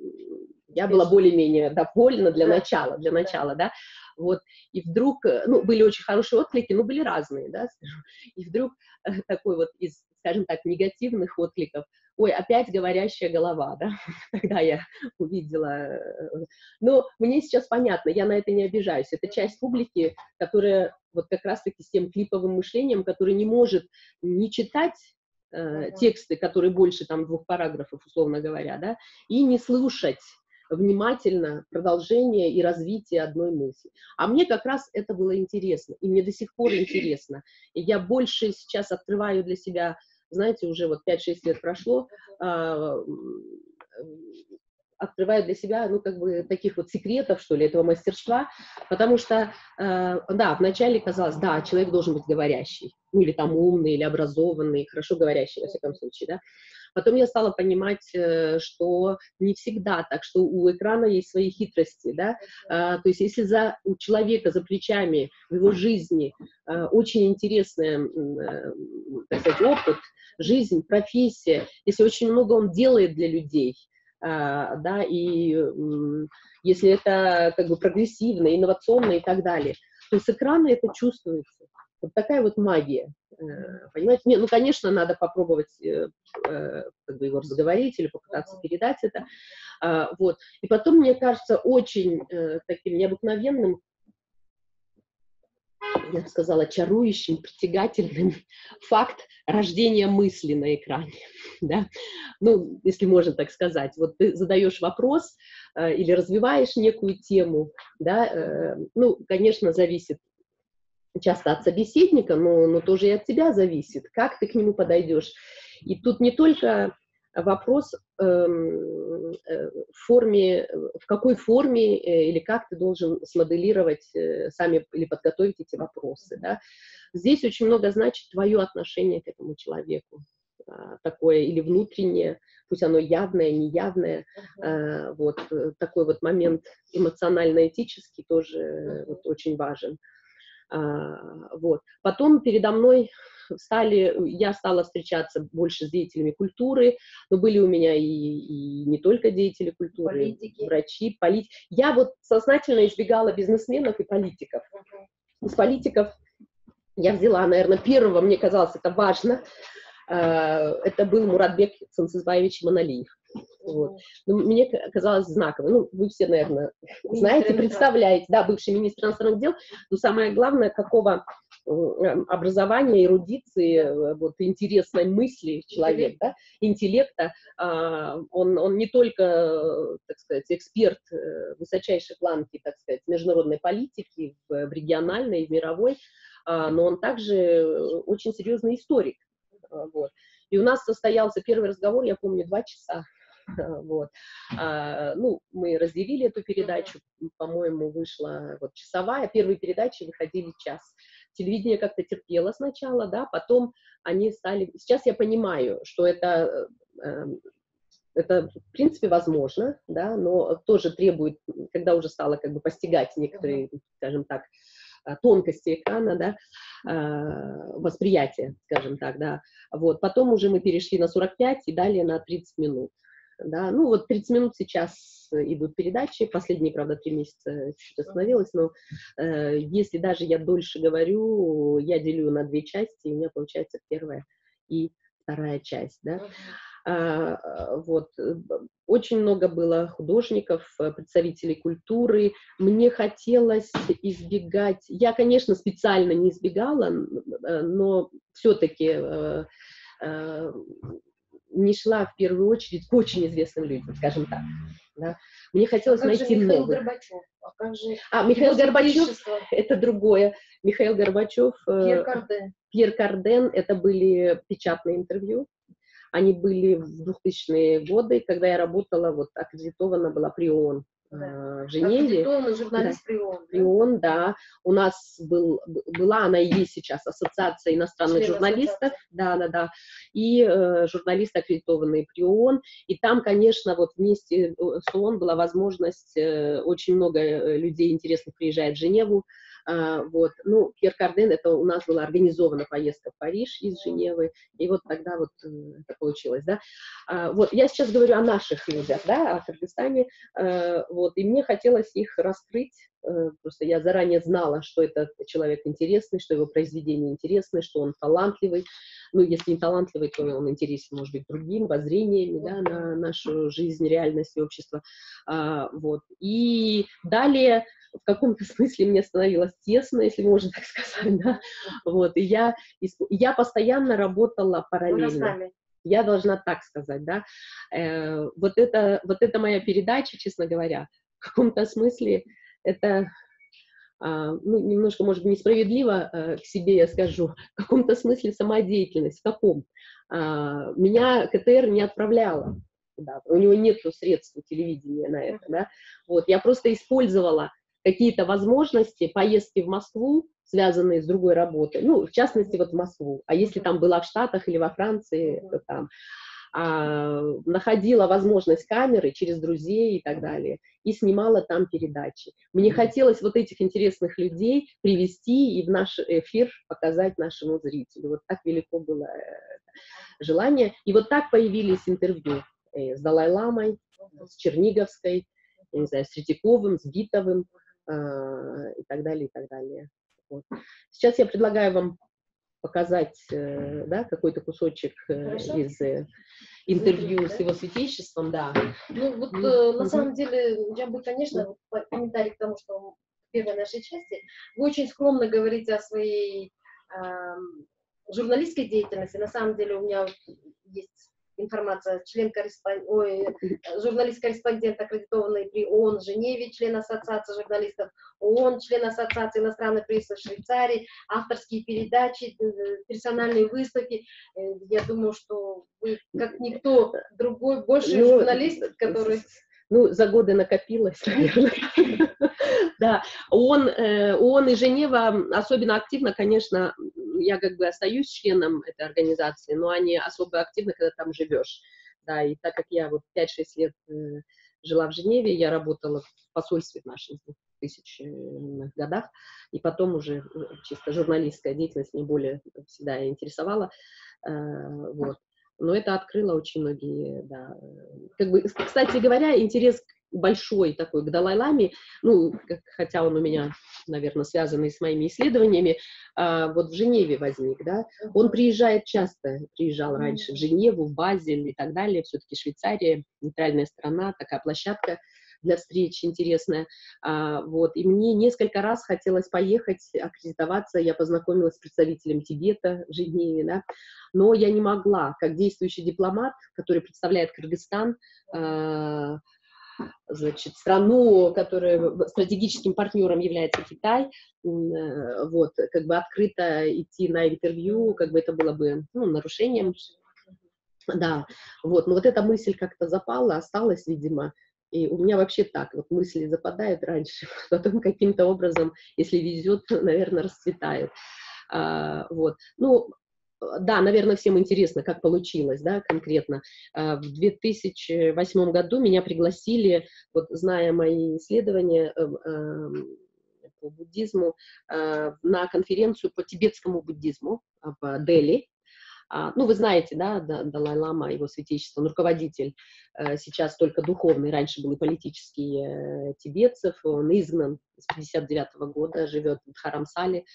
я была более-менее довольна для начала, да, вот, и вдруг, ну, были очень хорошие отклики, но были разные, да, скажу, и вдруг такой вот из, скажем так, негативных откликов, ой, опять говорящая голова, да, тогда я увидела, но мне сейчас понятно, я на это не обижаюсь, это часть публики, которая вот как раз-таки с тем клиповым мышлением, который не может не читать тексты, которые больше там 2 параграфов, условно говоря, да, и не слушать внимательно продолжение и развитие одной мысли. А мне как раз это было интересно, и мне до сих пор интересно. И я больше сейчас открываю для себя, знаете, уже вот 5-6 лет прошло, открываю для себя, ну, как бы, таких вот секретов, что ли, этого мастерства, потому что, да, вначале казалось, да, человек должен быть говорящий, ну, или там умный, или образованный, хорошо говорящий, во всяком случае, да. Потом я стала понимать, что не всегда так, что у экрана есть свои хитрости, да, то есть если у человека за плечами в его жизни очень интересный, так сказать, опыт, жизнь, профессия, если очень много он делает для людей, да, и если это как бы прогрессивно, инновационно и так далее, то с экрана это чувствуется. Вот такая вот магия, понимаете? Не, ну, конечно, надо попробовать как бы его разговорить или попытаться передать это, вот. И потом, мне кажется, очень таким необыкновенным, я бы сказала, чарующим, притягательным факт рождения мысли на экране, да, ну, если можно так сказать, вот ты задаешь вопрос или развиваешь некую тему, да, ну, конечно, зависит часто от собеседника, но тоже и от тебя зависит, как ты к нему подойдешь, и тут не только вопрос в какой форме или как ты должен смоделировать сами или подготовить эти вопросы. Да? Здесь очень много значит твое отношение к этому человеку, такое или внутреннее, пусть оно явное, неявное, вот такой вот момент эмоционально-этический тоже вот, очень важен. Вот. Потом передо мной я стала встречаться больше с деятелями культуры, но были у меня и не только деятели культуры, политики. Врачи, политики. Я вот сознательно избегала бизнесменов и политиков. Из политиков я взяла, наверное, первого, мне казалось, это важно, это был Муратбек Сансызбаевич Иманалиев. Вот. Ну, мне казалось знаково. Ну, вы все, наверное, знаете, представляете, да, бывший министр иностранных дел, но самое главное, какого образования, эрудиции, вот, интересной мысли человек, да, интеллекта, он не только, так сказать, эксперт высочайшей планки, так сказать, международной политики, в региональной и в мировой, но он также очень серьезный историк. Вот. И у нас состоялся первый разговор, я помню, 2 часа. Вот. Ну, мы разделили эту передачу, по-моему, вышла вот часовая, первые передачи выходили час. Телевидение как-то терпело сначала, да, потом они стали... Сейчас я понимаю, что это в принципе возможно, да, но тоже требует, когда уже стало как бы постигать некоторые, скажем так, тонкости экрана, да, восприятия, скажем так, да. Вот. Потом уже мы перешли на 45 и далее на 30 минут. Да. Ну вот 30 минут сейчас идут передачи, последние, правда, 3 месяца чуть остановилась, но если даже я дольше говорю, я делю на 2 части, и у меня получается первая и вторая часть, да. Вот. Очень много было художников, представителей культуры. Мне хотелось избегать... Я, конечно, специально не избегала, но все-таки не шла в первую очередь к очень известным людям, скажем так. Да. Мне хотелось найти Михаил новых. Горбачев? Михаил Горбачев — это другое. Михаил Горбачев... Пьер Карден. Пьер Карден — это были печатные интервью. Они были в 2000-е годы, когда я работала, вот, аккредитована была при ООН в Женеве. Аккредитованный журналист при ООН. При ООН, да. У нас была, она и есть сейчас, Ассоциация иностранных журналистов, да, и журналисты, аккредитованные при ООН. И там, конечно, вот вместе с ООН была возможность, очень много людей интересных приезжает в Женеву. Вот. Ну, Пьер Карден, это у нас была организована поездка в Париж из Женевы, и вот тогда вот это получилось, да. Вот, я сейчас говорю о наших людях, да, о Кыргызстане, вот, и мне хотелось их раскрыть, просто я заранее знала, что этот человек интересный, что его произведения интересны, что он талантливый, ну, если не талантливый, то он интересен, может быть, другим воззрениями, да, на нашу жизнь, реальность и общество, вот. И далее в каком-то смысле мне становилось тесно, если можно так сказать, да, вот, и я постоянно работала параллельно. Я должна так сказать, да, вот это моя передача, честно говоря, в каком-то смысле это, ну, немножко, может быть, несправедливо к себе я скажу, в каком-то смысле самодеятельность, в каком? Меня КТР не отправляла, да, у него нет средств телевидения на это, да, вот, я просто использовала какие-то возможности, поездки в Москву, связанные с другой работой, ну, в частности, вот в Москву, а если там была в Штатах или во Франции, то там, находила возможность камеры через друзей и так далее, и снимала там передачи. Мне хотелось вот этих интересных людей привести и в наш эфир показать нашему зрителю. Вот так велико было желание. И вот так появились интервью с Далай-ламой, с Черниговской, я не знаю, с Третьяковым, с Битовым, и так далее, и так далее. Вот. Сейчас я предлагаю вам показать, да, какой-то кусочек из интервью с его святейшеством, да. Ну, вот на самом деле, я бы, конечно, комментарий к тому, что в первой нашей части, вы очень скромно говорите о своей журналистской деятельности. На самом деле у меня есть информация, журналист-корреспондент, аккредитованный при ООН в Женеве, член Ассоциации журналистов ООН, член Ассоциации иностранной прессы в Швейцарии, авторские передачи, персональные выставки. Я думаю, что вы, как никто другой, больше журналист, который... Ну, за годы накопилось, наверное. Да, ООН и Женева особенно активно, конечно, я как бы остаюсь членом этой организации, но они особо активны, когда там живешь. Да, и так как я вот 5-6 лет жила в Женеве, я работала в посольстве в нашем в 2000-х годах, и потом уже чисто журналистская деятельность меня более всегда интересовала. Вот. Но это открыло очень многие, да. Как бы, кстати говоря, интерес большой такой к Далай-ламе, ну, хотя он у меня, наверное, связанный с моими исследованиями, вот в Женеве возник, да. Он приезжал раньше в Женеву, в Базель и так далее, все-таки Швейцария, нейтральная страна, такая площадка для встреч интересная, вот, и мне несколько раз хотелось поехать, аккредитоваться, я познакомилась с представителем Тибета в Женеве, да, но я не могла, как действующий дипломат, который представляет Кыргызстан, значит, страну, которая стратегическим партнером является Китай, вот, как бы открыто идти на интервью, как бы это было бы, ну, нарушением. Да, вот, но вот эта мысль как-то запала, осталась, видимо, и у меня вообще так, вот мысли западают раньше, потом каким-то образом, если везет, наверное, расцветают. Вот, ну, да, наверное, всем интересно, как получилось, да, конкретно. В 2008 году меня пригласили, вот, зная мои исследования по буддизму, на конференцию по тибетскому буддизму в Дели. Ну, вы знаете, да, Далай-лама, его святейшество, он руководитель, сейчас только духовный, раньше был и политический тибетцев, он изгнан с 1959 года, живет в Дхарамсале,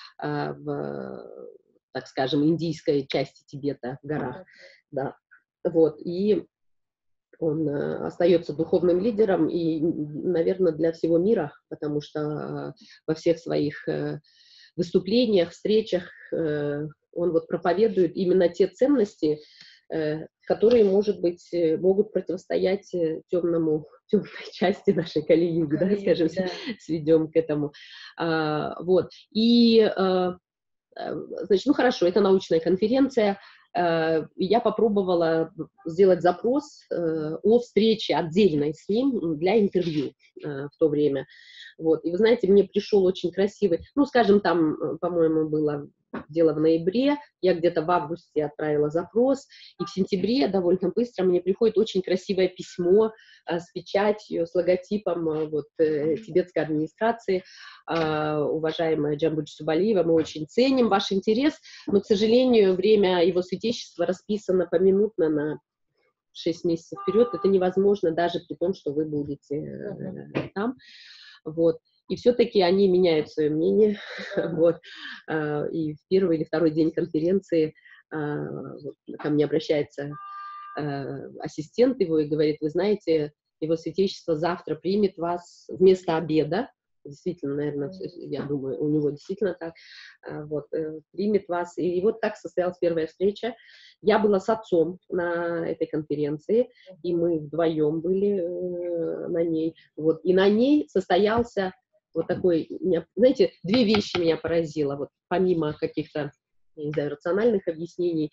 в, так скажем, индийской части Тибета, в горах, да, вот, и он остается духовным лидером и, наверное, для всего мира, потому что во всех своих выступлениях, встречах он вот проповедует именно те ценности, которые, может быть, могут противостоять темной части нашей Кали-юги, да, скажем, да. Сведем к этому. Вот. И, значит, ну хорошо, это научная конференция. Я попробовала сделать запрос о встрече отдельной с ним для интервью в то время. Вот. И вы знаете, мне пришел очень красивый, ну, скажем, там, по-моему, было дело в ноябре, я где-то в августе отправила запрос, и в сентябре довольно быстро мне приходит очень красивое письмо с печатью, с логотипом вот, тибетской администрации. Уважаемая Джамбудж Субалиева, мы очень ценим ваш интерес, но, к сожалению, время его святейшества расписано поминутно на 6 месяцев вперед. Это невозможно даже при том, что вы будете там. Вот. И все-таки они меняют свое мнение. Вот. И в первый или второй день конференции вот, ко мне обращается ассистент его и говорит: вы знаете, его святейшество завтра примет вас вместо обеда. Действительно, наверное, я думаю, у него действительно так, вот, примет вас. И вот так состоялась первая встреча. Я была с отцом на этой конференции, и мы вдвоем были на ней. Вот, и на ней состоялся вот такой, знаете, две вещи меня поразило, вот, помимо каких-то, я не знаю, рациональных объяснений.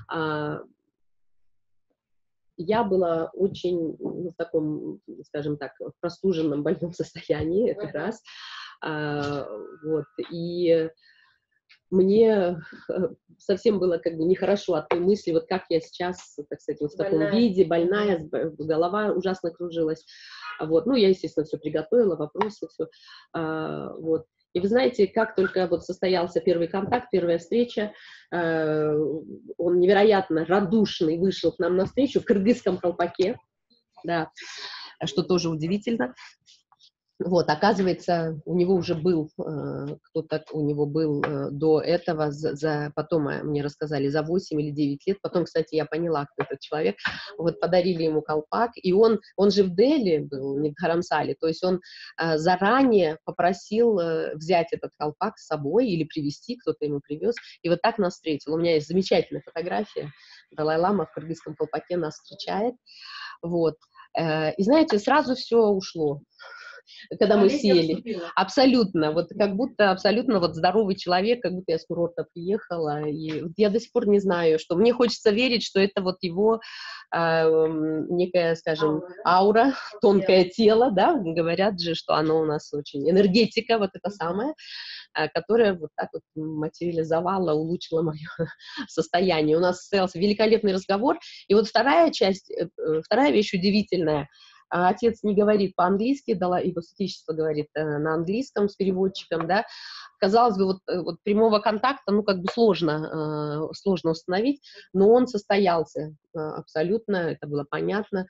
Я была очень, ну, в таком, скажем так, в простуженном больном состоянии, это раз. Вот, и мне совсем было как бы нехорошо от той мысли, вот как я сейчас, так сказать, вот в таком виде, больная, голова ужасно кружилась. Вот, ну, я, естественно, все приготовила, вопросы, все. Вот. И вы знаете, как только вот состоялся первый контакт, первая встреча, он невероятно радушный вышел к нам навстречу в кыргызском колпаке, да, что тоже удивительно. Вот, оказывается, у него уже был, кто-то у него был до этого, потом мне рассказали, за 8 или 9 лет, потом, кстати, я поняла, кто этот человек, вот подарили ему колпак, и он же в Дели был, не в Дхарамсале, то есть он заранее попросил взять этот колпак с собой или привезти, кто-то ему привез, и вот так нас встретил. У меня есть замечательная фотография, Далай-лама в кыргызском колпаке нас встречает, вот, и знаете, сразу все ушло. Когда мы сели. Абсолютно, вот как будто абсолютно вот здоровый человек, как будто я с курорта приехала, и вот я до сих пор не знаю, что мне хочется верить, что это вот его некая, скажем, аура, тонкое тело, да, говорят же, что оно у нас очень, энергетика вот это самое, которая вот так вот материализовала, улучшила мое состояние. У нас состоялся великолепный разговор, и вот вторая вещь удивительная. Отец не говорит по-английски, его святейшество говорит на английском с переводчиком, да. Казалось бы, вот прямого контакта, ну, как бы сложно установить, но он состоялся абсолютно, это было понятно.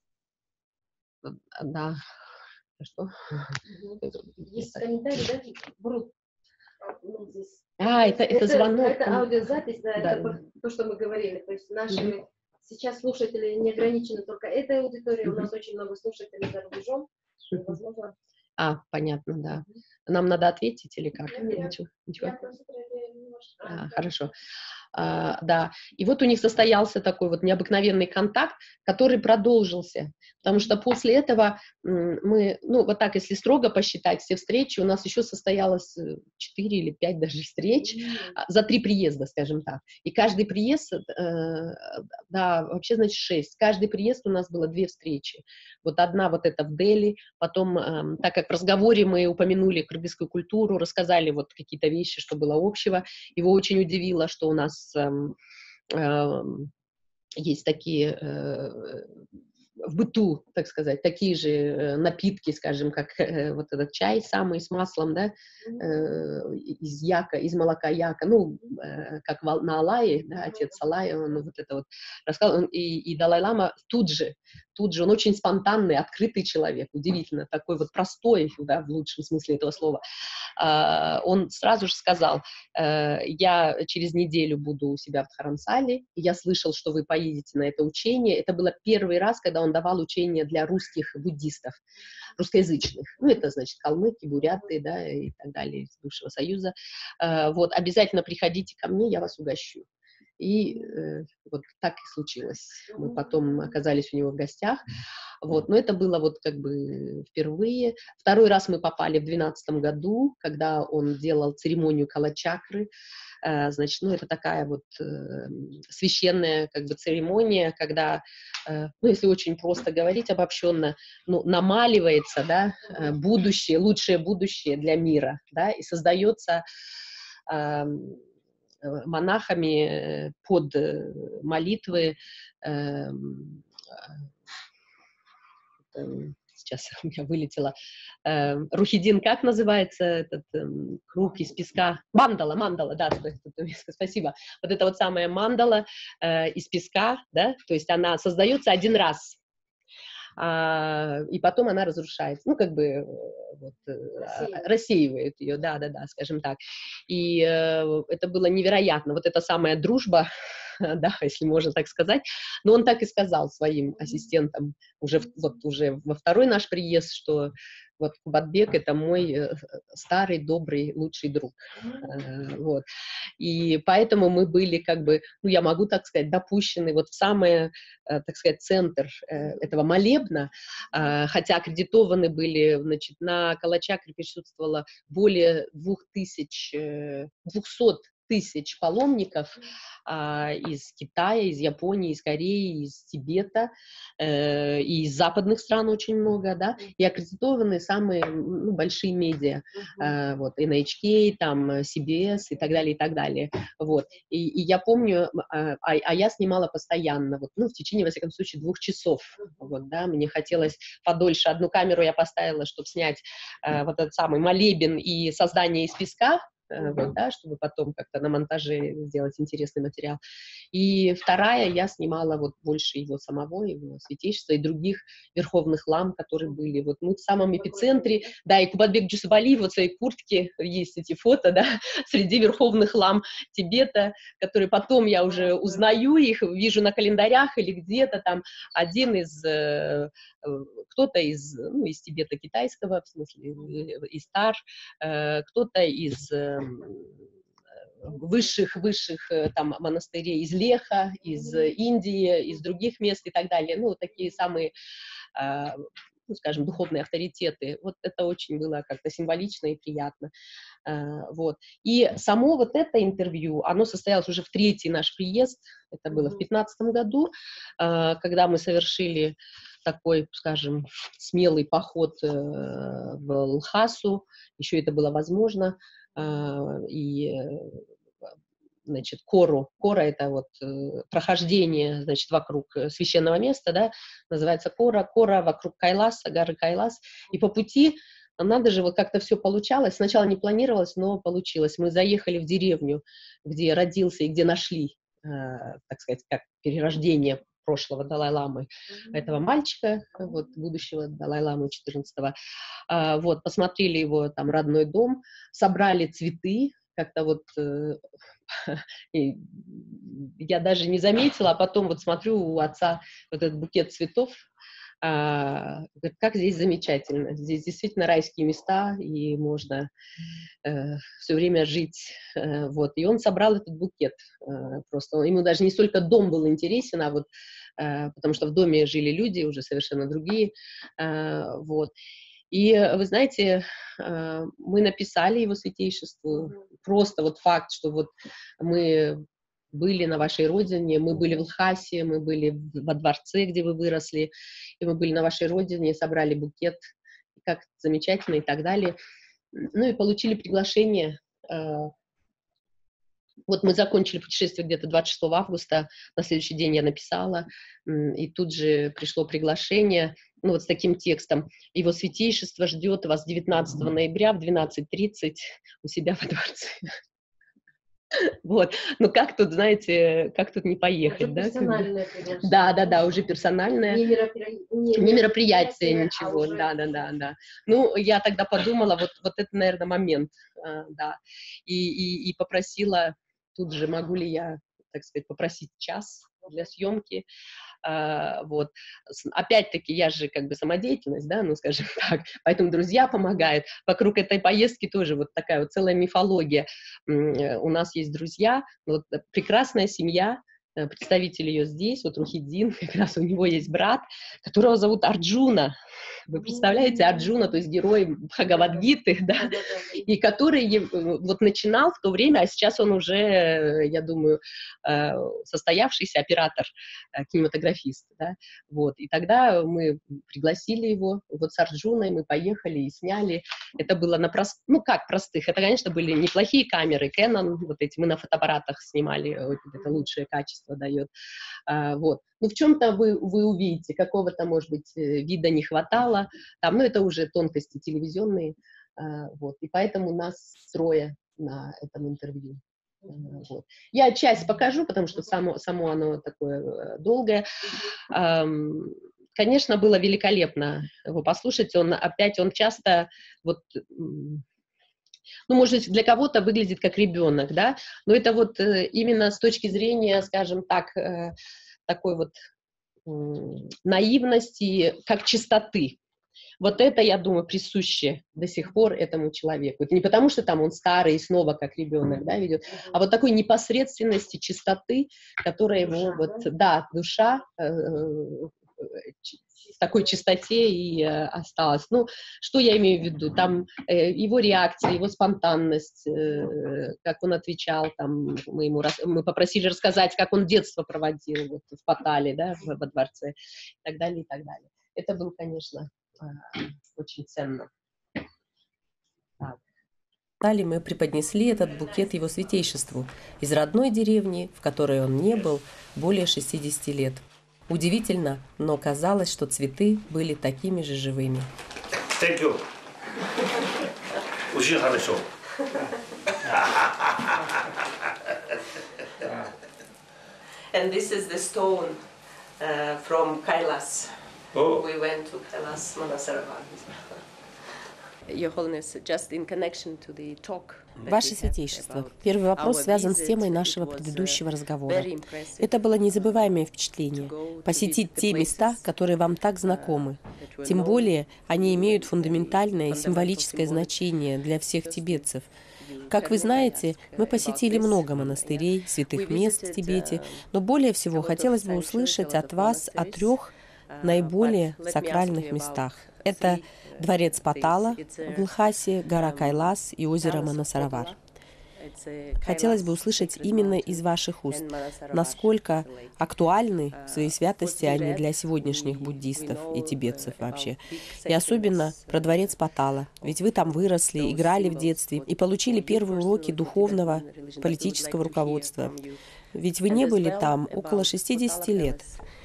Да. Что? Есть комментарий, да? Брут. Это звонок. Это аудиозапись, да, да, это то, что мы говорили. То есть наши сейчас слушатели не ограничены только этой аудиторией, у нас очень много слушателей за рубежом. Возможно. Понятно, да. Нам надо ответить или как? Нет. Ничего. Я просто немножко... Хорошо. Да. И вот у них состоялся такой вот необыкновенный контакт, который продолжился. Потому что после этого мы, ну, вот так, если строго посчитать все встречи, у нас еще состоялось 4 или 5 даже встреч за 3 приезда, скажем так. И каждый приезд, да, вообще, значит, 6. Каждый приезд у нас было 2 встречи. Вот одна вот эта в Дели, потом, так как в разговоре мы упомянули кыргызскую культуру, рассказали вот какие-то вещи, что было общего, его очень удивило, что у нас есть такие в быту, так сказать, такие же напитки, скажем, как вот этот чай самый с маслом, да, из яка, из молока яка, ну, как на Алае, да, отец Алая, он вот это вот рассказал, и Далай-лама тут же, он очень спонтанный, открытый человек, удивительно, такой вот простой, да, в лучшем смысле этого слова. Он сразу же сказал: я через неделю буду у себя в Дхарамсале, и я слышал, что вы поедете на это учение. Это было первый раз, когда он давал учение для русских буддистов, русскоязычных. Ну, это, значит, калмыки, буряты, да, и так далее, из бывшего Союза. Вот, обязательно приходите ко мне, я вас угощу. И вот так и случилось. Мы потом оказались у него в гостях. Вот, но это было вот как бы впервые. Второй раз мы попали в 2012 году, когда он делал церемонию калачакры. Значит, ну, это такая вот священная как бы церемония, когда, ну, если очень просто говорить обобщенно, ну, намаливается, да, будущее, лучшее будущее для мира, да, и создается монахами под молитвы, сейчас у меня вылетело, Рухидин, как называется этот круг из песка? Мандала, да, спасибо. Вот это вот самая мандала из песка, да, то есть она создается один раз, и потом она разрушается, ну, как бы вот, рассеивает ее, да, скажем так. И это было невероятно, вот эта самая дружба, да, если можно так сказать, но он так и сказал своим ассистентам уже во второй наш приезд, что вот Кубатбек — это мой старый, добрый, лучший друг. Вот. И поэтому мы были как бы, ну, я могу так сказать, допущены вот в самый, так сказать, центр этого молебна, хотя аккредитованы были, значит, на калачакре присутствовало более 200 тысяч паломников из Китая, из Японии, из Кореи, из Тибета, и из западных стран очень много, да, и аккредитованы самые, ну, большие медиа, вот, NHK, там, CBS и так далее, вот, и я помню, я снимала постоянно, вот, ну, в течение, во всяком случае, 2 часов, вот, да, мне хотелось подольше, одну камеру я поставила, чтобы снять вот этот самый молебен и создание из песка, вот, да, чтобы потом как-то на монтаже сделать интересный материал. И вторая я снимала вот больше его самого, его святейшества и других верховных лам, которые были. Вот мы в самом эпицентре, да, и Кубатбек Джусупалиев вот в своей куртке, есть эти фото, да, среди верховных лам Тибета, которые потом я уже узнаю их, вижу на календарях или где-то там один из, кто-то из, ну, из Тибета китайского, в смысле, из Тар, кто-то из высших там монастырей из Леха, из Индии, из других мест и так далее. Ну, такие самые, ну, скажем, духовные авторитеты. Вот это очень было как-то символично и приятно. Вот. И само вот это интервью, оно состоялось уже в 3-й наш приезд, это было в 2015 году, когда мы совершили такой, скажем, смелый поход в Лхасу, еще это было возможно, и, значит, Кора — это вот прохождение, значит, вокруг священного места, да, называется Кора вокруг Кайласа, горы Кайлас, и по пути, надо же, вот как-то все получалось, сначала не планировалось, но получилось. Мы заехали в деревню, где родился и где нашли, так сказать, как перерождение прошлого Далай-ламы, этого мальчика, вот, будущего Далай-ламы 14-го, вот, посмотрели его там родной дом, собрали цветы, как-то вот я даже не заметила, а потом вот смотрю у отца вот этот букет цветов, Говорит, как здесь замечательно, здесь действительно райские места, и можно все время жить. Вот. И он собрал этот букет просто. Ему даже не столько дом был интересен, а вот потому что в доме жили люди уже совершенно другие. Вот. И вы знаете, мы написали его святейшеству просто вот факт, что вот мы были на вашей родине, мы были в Лхасе, мы были во дворце, где вы выросли, и мы были на вашей родине, собрали букет, как замечательно и так далее. Ну и получили приглашение. Вот мы закончили путешествие где-то 26 августа, на следующий день я написала, и тут же пришло приглашение, ну вот с таким текстом: «Его святейшество ждет вас 19 ноября в 12:30 у себя во дворце». Вот, ну как тут, знаете, как тут не поехать, уже да? персональное, конечно. Да, уже персональное. Не мероприятие, ничего, уже... да. Ну, я тогда подумала, вот это, наверное, момент, да, и попросила тут же, могу ли я, так сказать, попросить час для съемки. Вот. Опять-таки, я же как бы самодеятельность, да, ну, скажем так, поэтому друзья помогают. Вокруг этой поездки тоже вот такая вот целая мифология. У нас есть друзья, вот прекрасная семья, представитель ее здесь, вот Рухиддин, как раз у него есть брат, которого зовут Арджуна. Вы представляете, Арджуна, то есть герой Бхагавад-гиты, да, и который вот начинал в то время, а сейчас он уже, я думаю, состоявшийся оператор, кинематографист, да, вот. И тогда мы пригласили его, вот с Арджуной мы поехали и сняли. Это было на ну как простых, это, конечно, были неплохие камеры, Canon, вот эти, мы на фотоаппаратах снимали, это лучшее качество дает, вот. Ну, в чем-то вы увидите, какого-то, может быть, вида не хватало, там, ну, это уже тонкости телевизионные, вот, и поэтому нас трое на этом интервью. Вот. Я часть покажу, потому что само оно такое долгое. Конечно, было великолепно его послушать, он часто, вот, ну, может быть, для кого-то выглядит как ребенок, да, но это вот именно с точки зрения, скажем так, такой вот наивности, как чистоты. Вот это, я думаю, присуще до сих пор этому человеку. Это не потому, что там он старый и снова как ребенок, да, ведет, а вот такой непосредственности, чистоты, которая его, вот, да, душа в такой чистоте и осталась. Ну, что я имею в виду? Там его реакция, его спонтанность, как он отвечал, там, мы попросили рассказать, как он детство проводил вот, в Патале, да, во дворце, и так далее, и так далее. Это было, конечно, очень ценно. Так. Далее мы преподнесли этот букет его святейшеству из родной деревни, в которой он не был более 60 лет. Удивительно, но казалось, что цветы были такими же живыми. Thank you. Очень хорошо. And this is the stone from Kailas. Oh. We went to Kailas Manasarava. Your Holiness, just in connection to the talk. Ваше Святейшество, первый вопрос связан с темой нашего предыдущего разговора. Это было незабываемое впечатление – посетить те места, которые вам так знакомы. Тем более, они имеют фундаментальное и символическое значение для всех тибетцев. Как вы знаете, мы посетили много монастырей, святых мест в Тибете, но более всего хотелось бы услышать от вас о 3 наиболее сакральных местах. Это дворец Патала в Лхасе, гора Кайлас и озеро Манасаровар. Хотелось бы услышать именно из ваших уст, насколько актуальны в своей святости они для сегодняшних буддистов и тибетцев вообще. И особенно про дворец Патала, ведь вы там выросли, играли в детстве и получили первые уроки духовного, политического руководства. Ведь вы не были там около 60 лет.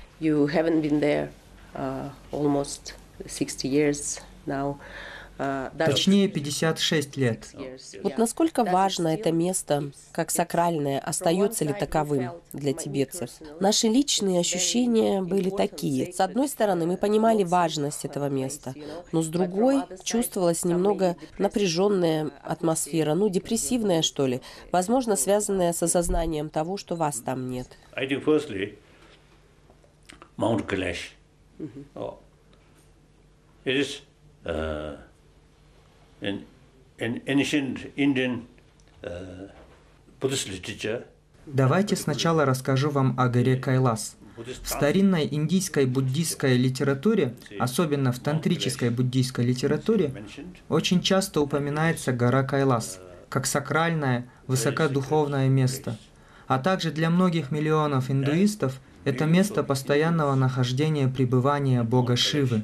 Точнее, 56 лет. Вот насколько важно это место, как сакральное, остается ли таковым для тибетцев? Наши личные ощущения были такие. С одной стороны, мы понимали важность этого места, но с другой чувствовалась немного напряженная атмосфера, ну, депрессивная, что ли, возможно, связанная с осознанием того, что вас там нет. I think firstly, Mount Kailash. It is in ancient Indian Buddhist literature. Давайте сначала расскажу вам о горе Кайлас. В старинной индийской буддийской литературе, особенно в тантрической буддийской литературе, очень часто упоминается гора Кайлас как сакральное, высокодуховное место. А также для многих миллионов индуистов это место постоянного нахождения пребывания бога Шивы.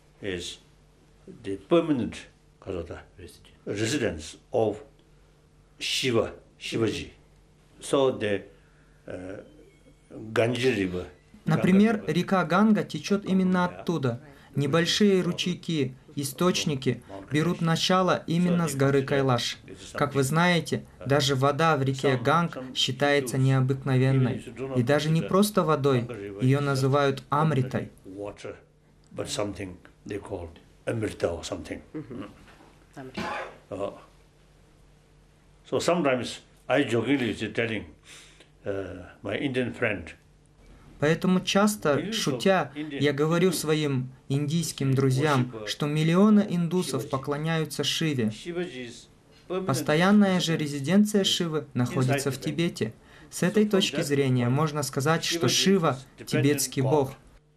Например, река Ганга течет именно оттуда. Небольшие ручейки, источники берут начало именно с горы Кайлаш. Как вы знаете, даже вода в реке Ганг считается необыкновенной. И даже не просто водой, ее называют амритой. So sometimes I jokingly telling my Indian friend. Поэтому часто, шутя, я говорю своим индийским друзьям, что миллионы индусов поклоняются Шиве. Постоянная же резиденция Шивы находится в Тибете. С этой точки зрения можно сказать, что Шива – тибетский бог.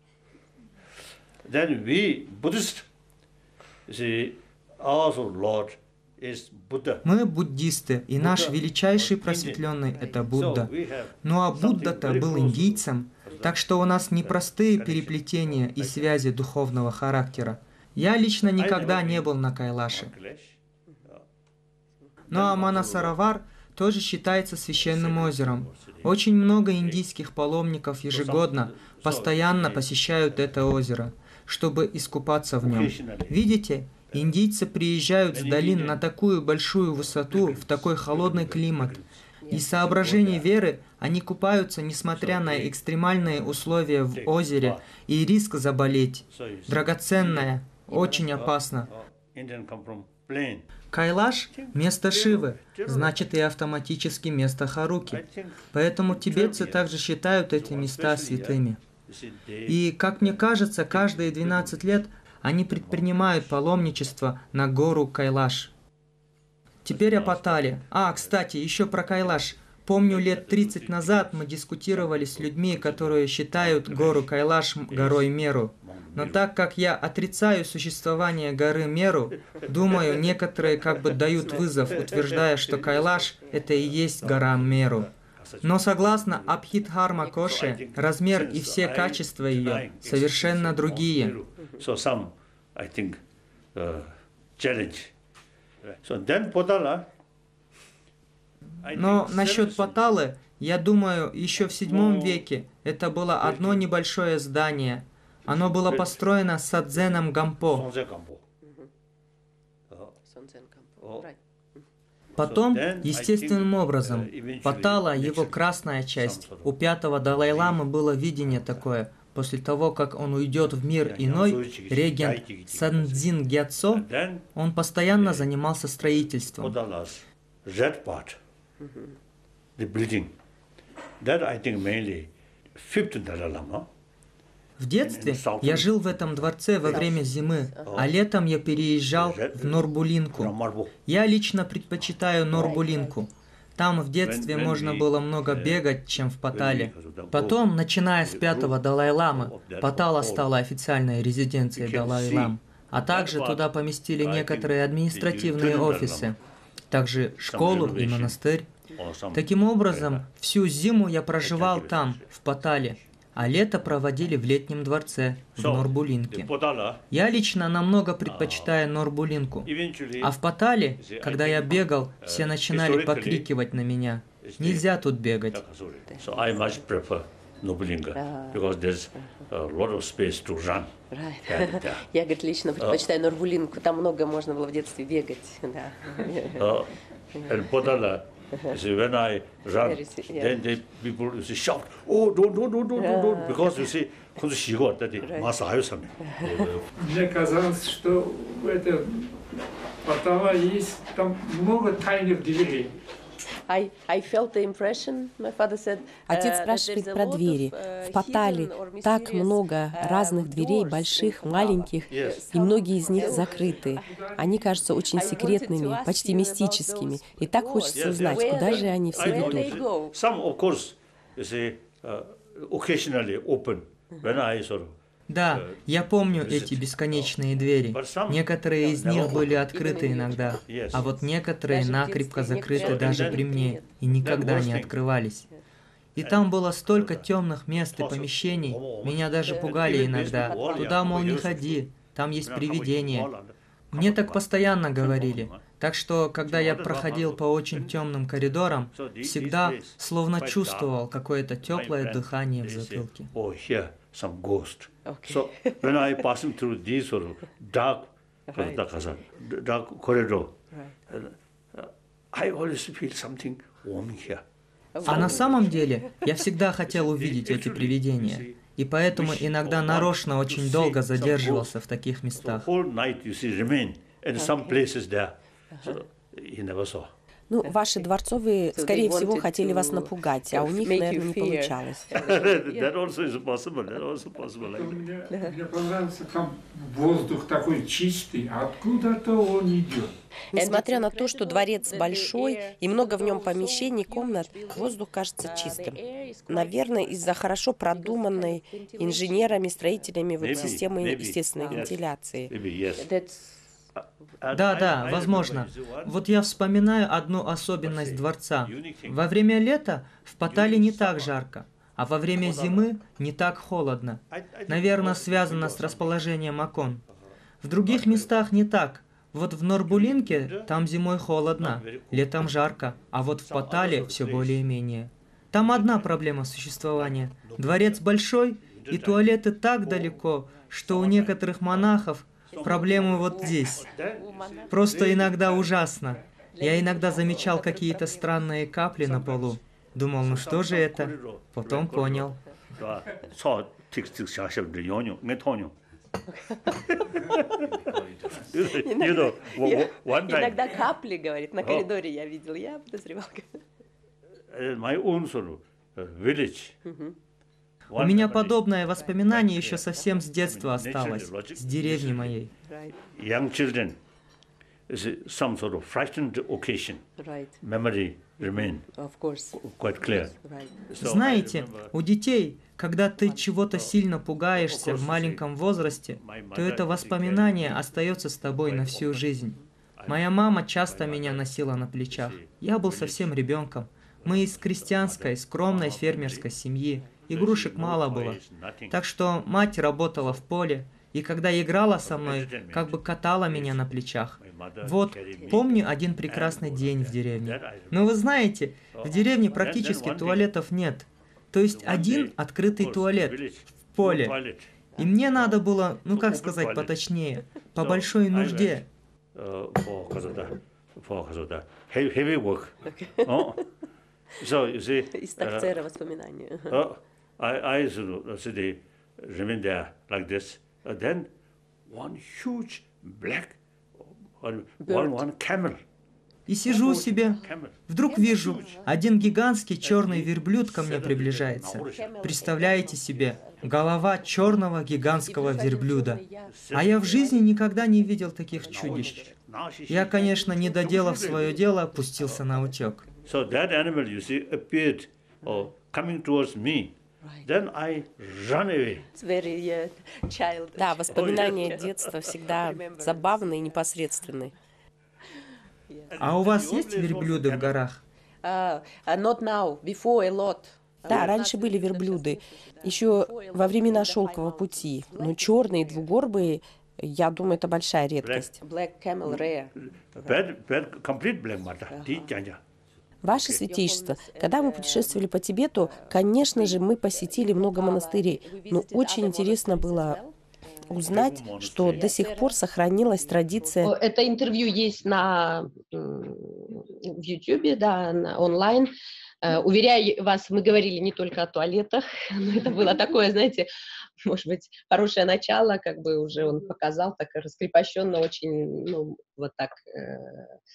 Мы буддисты, и наш величайший просветленный – это Будда. Ну а Будда-то был индийцем, так что у нас непростые переплетения и связи духовного характера. Я лично никогда не был на Кайлаше. Ну а Манасаровар тоже считается священным озером. Очень много индийских паломников ежегодно, постоянно посещают это озеро, чтобы искупаться в нем. Видите? Индийцы приезжают с долин на такую большую высоту, в такой холодный климат. Из соображений веры они купаются, несмотря на экстремальные условия в озере и риск заболеть. Драгоценное, очень опасно. Кайлаш – место Шивы, значит и автоматически место Харуки. Поэтому тибетцы также считают эти места святыми. И, как мне кажется, каждые 12 лет они предпринимают паломничество на гору Кайлаш. Теперь о Патале. Кстати, еще про Кайлаш. Помню, лет 30 назад мы дискутировали с людьми, которые считают гору Кайлаш горой Меру. Но так как я отрицаю существование горы Меру, думаю, некоторые как бы дают вызов, утверждая, что Кайлаш – это и есть гора Меру. Но согласно Абхидхарма Коше, размер и все качества ее совершенно другие. Но насчет Паталы, я думаю, еще в VII веке это было одно небольшое здание. Оно было построено Садзеном Гампо. Потом, естественным образом, Патала, его красная часть, у 5-го Далай-ламы было видение такое. После того, как он уйдет в мир иной, регент Сандзин Гятсо, он постоянно занимался строительством. В детстве я жил в этом дворце во время зимы, а летом я переезжал в Норбулинку. Я лично предпочитаю Норбулинку. Там в детстве можно было много бегать, чем в Патале. Потом, начиная с 5-го Далай-ламы, Патала стала официальной резиденцией Далай-лам, а также туда поместили некоторые административные офисы, также школу и монастырь. Таким образом, всю зиму я проживал там, в Патале, а лето проводили в летнем дворце, в Норбулинке. Я лично намного предпочитаю Норбулинку. А в Патале, когда я бегал, все начинали покрикивать на меня. Нельзя тут бегать. Я, говорит, лично предпочитаю Норбулинку. Там много можно было в детстве бегать. So when I run, then the people shout, "Oh, don't!" Because you see, Мне казалось, что это Патала есть, там много тайных дверей. Отец спрашивает про двери. В Паттали так много разных дверей, больших, маленьких, и многие из них закрыты. Они кажутся очень секретными, почти мистическими. И так хочется узнать, куда же они все ведут. Да, я помню эти бесконечные двери. Некоторые из них были открыты иногда, а вот некоторые накрепко закрыты даже при мне и никогда не открывались. И там было столько темных мест и помещений, меня даже пугали иногда. Туда, мол, не ходи, там есть привидения. Мне так постоянно говорили. Так что, когда я проходил по очень темным коридорам, всегда словно чувствовал какое-то теплое дыхание в затылке. So when I passing through these sort of dark corridor, I always feel something warm here. А на самом деле, я всегда хотел увидеть эти привидения, и поэтому иногда нарочно очень долго задерживался в таких местах. Ну, ваши дворцовые, скорее всего, хотели вас напугать, а у них, наверное, не получалось. Мне понравился, там воздух такой чистый, а откуда-то он идет. Несмотря на то, что дворец большой и много в нем помещений, комнат, воздух кажется чистым. Наверное, из-за хорошо продуманной инженерами, строителями вот системы естественной вентиляции. Да, возможно. Вот я вспоминаю одну особенность дворца. Во время лета в Паттали не так жарко, а во время зимы не так холодно. Наверное, связано с расположением окон. В других местах не так. Вот в Норбулинке там зимой холодно, летом жарко, а вот в Паттали все более-менее. Там одна проблема существования. Дворец большой, и туалеты так далеко, что у некоторых монахов проблемы вот здесь. Просто иногда ужасно. Я иногда замечал какие-то странные капли на полу. Думал, ну что же это? Потом понял. Иногда капли, говорит, на коридоре я видел, я подозревал. У меня подобное воспоминание еще совсем с детства осталось, с деревни моей. Знаете, у детей, когда ты чего-то сильно пугаешься в маленьком возрасте, то это воспоминание остается с тобой на всю жизнь. Моя мама часто меня носила на плечах. Я был совсем ребенком. Мы из крестьянской, скромной фермерской семьи. Игрушек мало было. Так что мать работала в поле, и когда играла со мной, как бы катала меня на плечах. Вот, помню один прекрасный день в деревне. Но вы знаете, в деревне практически туалетов нет. То есть один открытый туалет в поле. И мне надо было, ну как сказать поточнее, по большой нужде. Из такцера воспоминания. I used to remain there like this. Then one huge black, one camel. И сижу себе, вдруг вижу, один гигантский черный верблюд ко мне приближается. Представляете себе, голова черного гигантского верблюда. А я в жизни никогда не видел таких чудищ. Я, конечно, не доделав свое дело, пустился на утек. Then I run away. Да, воспоминания детства всегда забавные и непосредственные. А у вас есть верблюды в горах? Not now, before a lot. Да, раньше были верблюды, еще во времена Шелкового пути, но черные двугорбые, я думаю, это большая редкость. Black camel rare. Complete black matter. Ваше Святейшество, когда мы путешествовали по Тибету, конечно же, мы посетили много монастырей, но очень интересно было узнать, что до сих пор сохранилась традиция. Это интервью есть в YouTube, да, онлайн. Уверяю вас, мы говорили не только о туалетах, но это было такое, знаете, может быть, хорошее начало, как бы уже он показал, так раскрепощенно очень, ну, вот так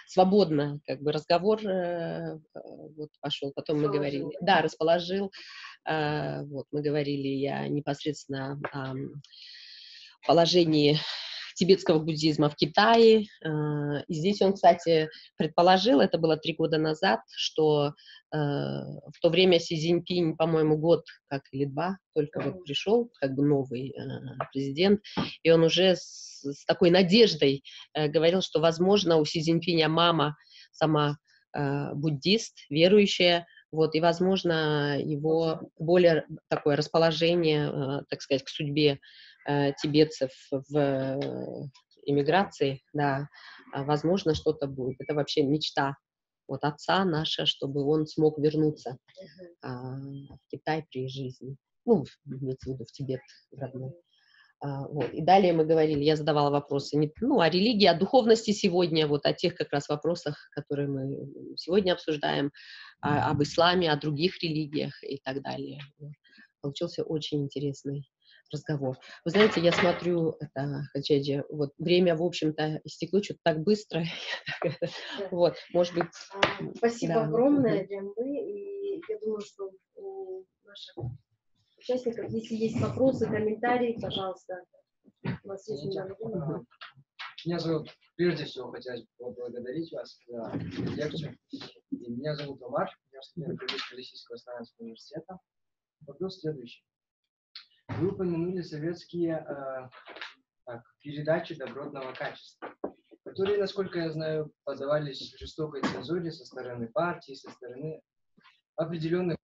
свободно как бы разговор вот пошел, потом мы говорили, да, расположил, вот мы говорили я непосредственно о положении тибетского буддизма в Китае. И здесь он, кстати, предположил, это было 3 года назад, что в то время Си Цзиньпинь, по-моему, год как или 2 только вот пришел, как бы новый президент, и он уже с такой надеждой говорил, что, возможно, у Си Цзиньпиня мама сама буддист, верующая, вот, и, возможно, его более такое расположение, так сказать, к судьбе тибетцев в эмиграции, да, возможно, что-то будет. Это вообще мечта вот отца наша, чтобы он смог вернуться в Китай при жизни. Ну, имеется в виду в Тибет родной. Вот. И далее мы говорили, я задавала вопросы о религии, о духовности сегодня, вот о тех как раз вопросах, которые мы сегодня обсуждаем, об исламе, о других религиях и так далее. Получился очень интересный разговор. Вы знаете, я смотрю, Хаджеджи, вот время, в общем-то, истекло что-то так быстро. Вот, может быть... Спасибо огромное, Джамбы, и я думаю, что у наших участников, если есть вопросы, комментарии, пожалуйста. У вас есть минута. Меня зовут, прежде всего, хотелось бы поблагодарить вас за лекцию. Меня зовут Омар, я студент Российского славянского университета. Вопрос следующий. Вы упомянули советские передачи добротного качества, которые, насколько я знаю, поддавались жестокой цензуре со стороны партии, со стороны определенных...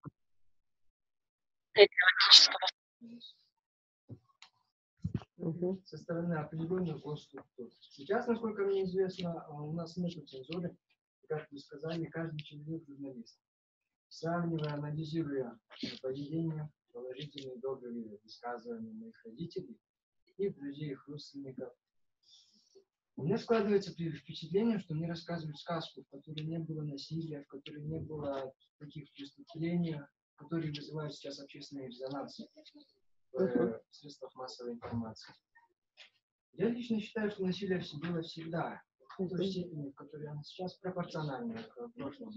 со стороны определенных госструктур. Сейчас, насколько мне известно, у нас нет цензуры. Как вы сказали, каждый человек журналист. Сравнивая, анализируя поведение, положительные, добрые высказывания моих родителей и друзей, их родственников, у меня складывается впечатление, что мне рассказывают сказку, в которой не было насилия, в которой не было таких преступлений, которые вызывают сейчас общественный резонанс в средствах массовой информации. Я лично считаю, что насилие было всегда, в той степени, в которой оно сейчас пропорционально к прошлому.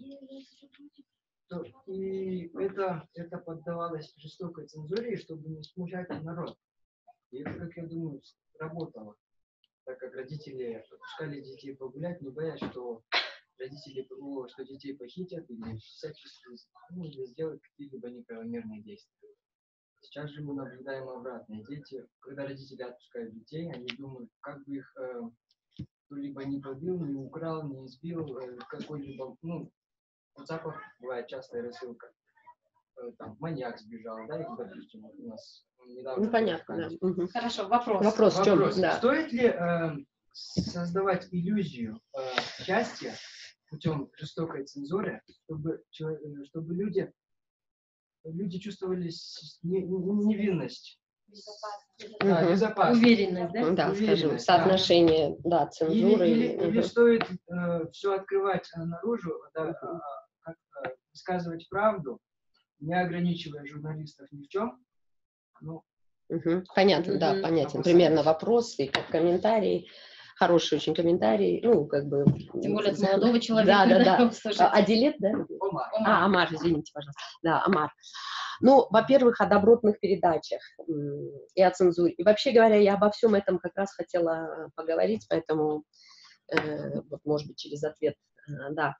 И это поддавалось жестокой цензуре, чтобы не смущать народ. И это, как я думаю, работало, так как родители отпускали детей погулять, не боясь, что родители, что детей похитят или или сделают какие-либо неправомерные действия. Сейчас же мы наблюдаем обратное. Дети, когда родители отпускают детей, они думают, как бы их кто-либо не побил, не украл, не избил, какой-либо, в WhatsApp бывает частая рассылка. Там маньяк сбежал, да, и, допустим, у нас недавно... понятно, да. Хорошо, вопрос. Вопрос в чем? Да. Стоит ли создавать иллюзию счастья путем жестокой цензуры, чтобы люди чувствовали невинность? Безопасность. Уверенность, да? Да, скажем, соотношение, да, цензуры. Или стоит все открывать наружу, высказывать правду, не ограничивая журналистов ни в чем. Понятно, да, понятен. Примерно вопрос и как комментарий. Хороший очень комментарий. Как бы... Тем более от молодого человека. Да. Адилет, да? Омар, извините, пожалуйста. Да, Омар. Во-первых, о добротных передачах и о цензуре. И вообще говоря, я обо всем этом как раз хотела поговорить, поэтому, может быть, через ответ, да.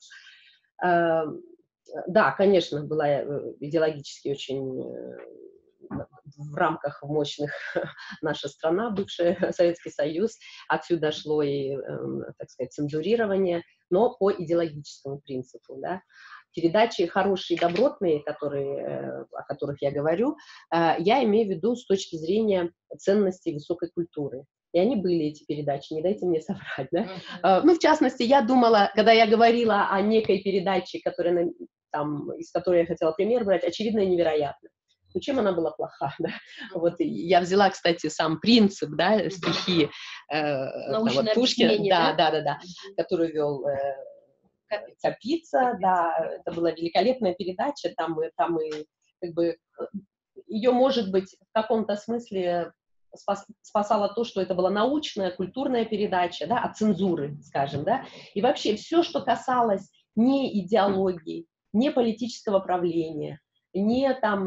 Да, конечно, была идеологически очень в рамках мощных наша страна, бывший Советский Союз, отсюда шло и, так сказать, цензурирование, но по идеологическому принципу, да. Передачи хорошие, добротные, о которых я говорю, я имею в виду с точки зрения ценностей высокой культуры. И они были, эти передачи, не дайте мне соврать, да. В частности, я думала, когда я говорила о некой передаче, из которой я хотела пример брать, очевидно и невероятно. Чем она была плоха, да? Вот я взяла, кстати, сам принцип, да, стихи Пушкина, да, который вел Капица, да, это была великолепная передача, там и как бы ее, может быть, в каком-то смысле спасало то, что это была научная, культурная передача, да, от цензуры, скажем, да, и вообще все, что касалось не идеологии, не политического правления, не там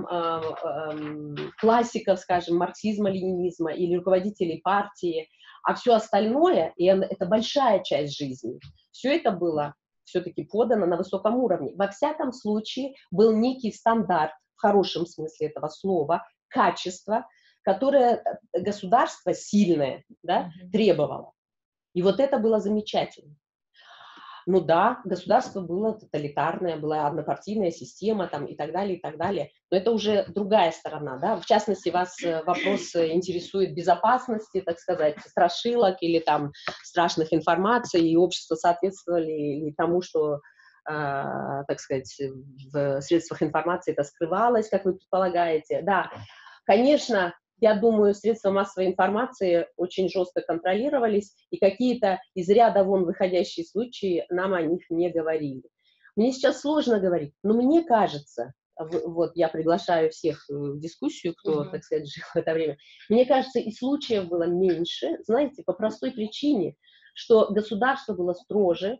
классиков, скажем, марксизма, ленинизма или руководителей партии, а все остальное, и это большая часть жизни, все это было все-таки подано на высоком уровне. Во всяком случае, был некий стандарт, в хорошем смысле этого слова, качество, которое государство сильное, да, требовало. И вот это было замечательно. Ну да, государство было тоталитарное, была однопартийная система там, и так далее, но это уже другая сторона, да, в частности, вас вопрос интересует безопасности, так сказать, страшилок или там страшных информаций, и общество соответствовали ли тому, что, так сказать, в средствах информации это скрывалось, как вы предполагаете, да, конечно. Я думаю, средства массовой информации очень жестко контролировались, и какие-то из ряда вон выходящие случаи нам о них не говорили. Мне сейчас сложно говорить, но мне кажется, вот я приглашаю всех в дискуссию, кто, так сказать, жил в это время, мне кажется, и случаев было меньше, знаете, по простой причине, что государство было строже,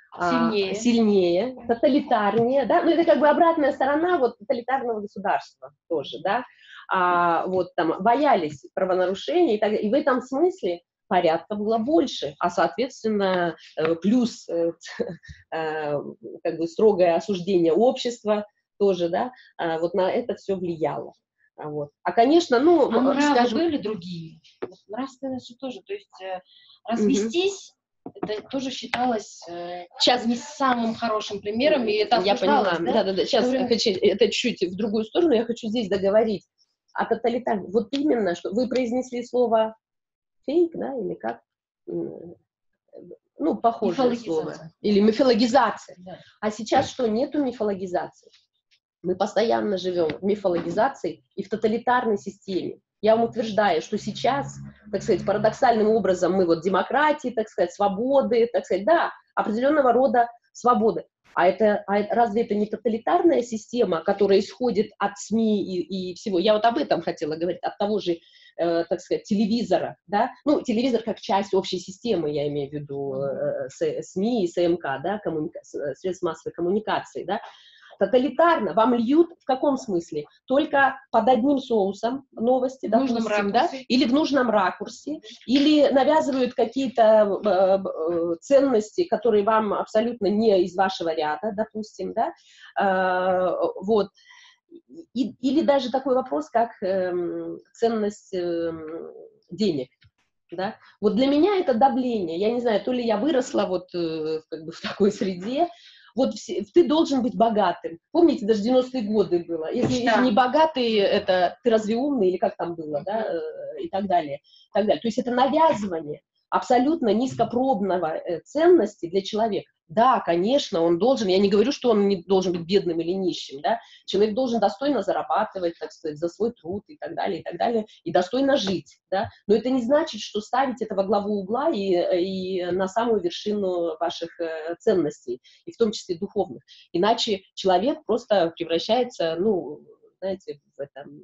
сильнее, тоталитарнее, да, ну это как бы обратная сторона вот тоталитарного государства тоже, да, вот там боялись правонарушений и так далее, и в этом смысле порядка было больше, а соответственно плюс как бы строгое осуждение общества тоже, да, вот на это все влияло. Вот. А конечно, ну, скажем, были другие, нравственность же тоже, то есть развестись, это тоже считалось сейчас не самым хорошим примером, и это я поняла, да? Да. Сейчас это чуть в другую сторону, я хочу здесь договорить о тоталитарном. Вот именно, что вы произнесли слово фейк, да, или как? Ну, похожее слово. Или мифологизация. Да. А сейчас что, нету мифологизации? Мы постоянно живем в мифологизации и в тоталитарной системе. Я вам утверждаю, что сейчас, так сказать, парадоксальным образом мы вот демократии, так сказать, свободы, так сказать, да, определенного рода свободы. Разве это не тоталитарная система, которая исходит от СМИ и всего? Я вот об этом хотела говорить, от того же, так сказать, телевизора, да? Ну, телевизор как часть общей системы, я имею в виду СМИ и СМК, да, средств массовой коммуникации, да? Тоталитарно вам льют в каком смысле? Только под одним соусом новости, допустим, да? Или в нужном ракурсе, или навязывают какие-то ценности, которые вам абсолютно не из вашего ряда, допустим, да? Вот. Или даже такой вопрос, как ценность денег. Да? Вот для меня это давление. Я не знаю, то ли я выросла вот как бы в такой среде. Вот ты должен быть богатым. Помните, даже 90-е годы было. Если не богатый, это ты разве умный, или как там было, да, и так далее. То есть это навязывание абсолютно низкопробного ценности для человека. Да, конечно, он должен, я не говорю, что он не должен быть бедным или нищим, да, человек должен достойно зарабатывать, так сказать, за свой труд и так далее, и достойно жить, да, но это не значит, что ставить это во главу угла и на самую вершину ваших ценностей, и в том числе духовных, иначе человек просто превращается, ну, знаете, в этом...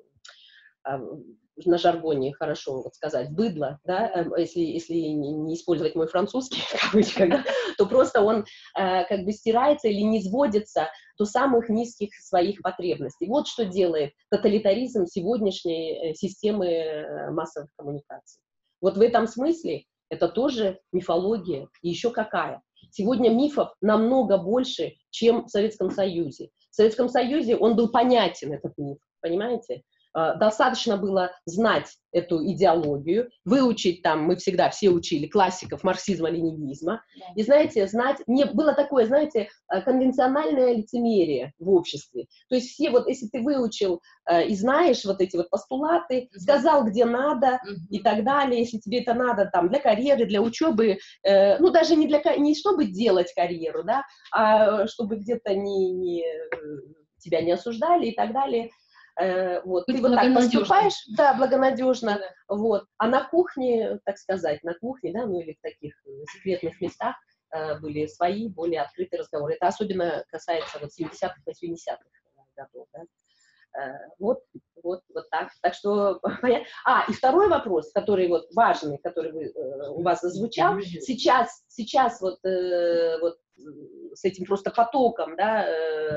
на жаргоне хорошо вот сказать, быдло, да, если не использовать мой французский, в кавычках, да, то просто он как бы стирается или не сводится до самых низких своих потребностей. Вот что делает тоталитаризм сегодняшней системы массовых коммуникаций. Вот в этом смысле это тоже мифология, и еще какая. Сегодня мифов намного больше, чем в Советском Союзе. В Советском Союзе он был понятен, этот миф, понимаете? Достаточно было знать эту идеологию, выучить там, мы всегда все учили классиков марксизма, ленинизма, и, знаете, знать, не было такое, знаете, конвенциональное лицемерие в обществе. То есть все вот, если ты выучил и знаешь вот эти вот постулаты, сказал, где надо и так далее, если тебе это надо там для карьеры, для учебы, ну даже не чтобы делать карьеру, да, а чтобы где-то тебя не осуждали и так далее. Вот, ты вот так поступаешь, да, благонадежно, вот, а на кухне, так сказать, на кухне, да, ну или в таких секретных местах были свои более открытые разговоры. Это особенно касается вот 70-х, 80-х годов, Вот так. Так что, понятно. И второй вопрос, который вот важный, который у вас зазвучал, сейчас вот с этим просто потоком, да,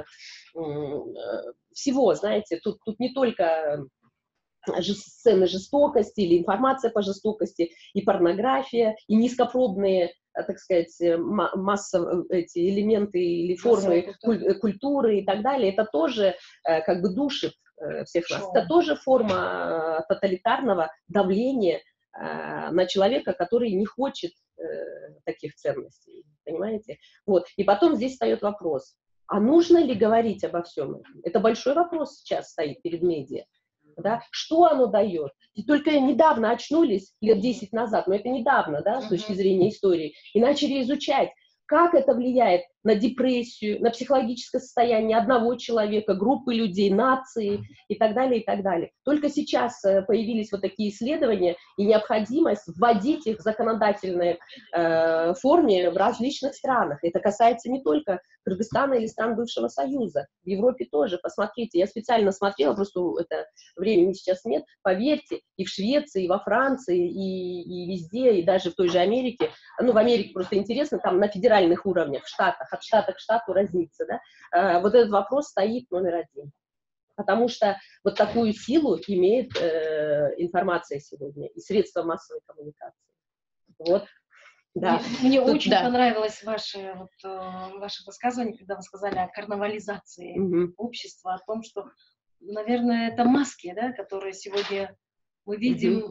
всего, знаете, тут не только сцены жестокости или информация по жестокости, и порнография, и низкопробные, так сказать, эти элементы или формы культуры и так далее, это тоже как бы душит всех нас. Это тоже форма тоталитарного давления на человека, который не хочет таких ценностей, понимаете? Вот. И потом здесь встает вопрос, а нужно ли говорить обо всем этом? Это большой вопрос сейчас стоит перед медиа. Да? Что оно дает? И только недавно очнулись, лет 10 назад, но это недавно, да, с точки зрения истории, и начали изучать, как это влияет на депрессию, на психологическое состояние одного человека, группы людей, нации и так далее, и так далее. Только сейчас появились вот такие исследования и необходимость вводить их в законодательной форме в различных странах. Это касается не только Кыргызстана или стран бывшего Союза, в Европе тоже. Посмотрите, я специально смотрела, просто это времени сейчас нет, поверьте, и в Швеции, и во Франции, и везде, и даже в той же Америке, ну, в Америке просто интересно, там на федеральных уровнях, в штатах, от штата к штату разница, да, вот этот вопрос стоит номер один. Потому что вот такую силу имеет информация сегодня и средства массовой коммуникации. Вот. Да. Мне очень понравилось ваше высказывание, когда вы сказали о карнавализации общества, о том, что, наверное, это маски, да, которые сегодня мы видим,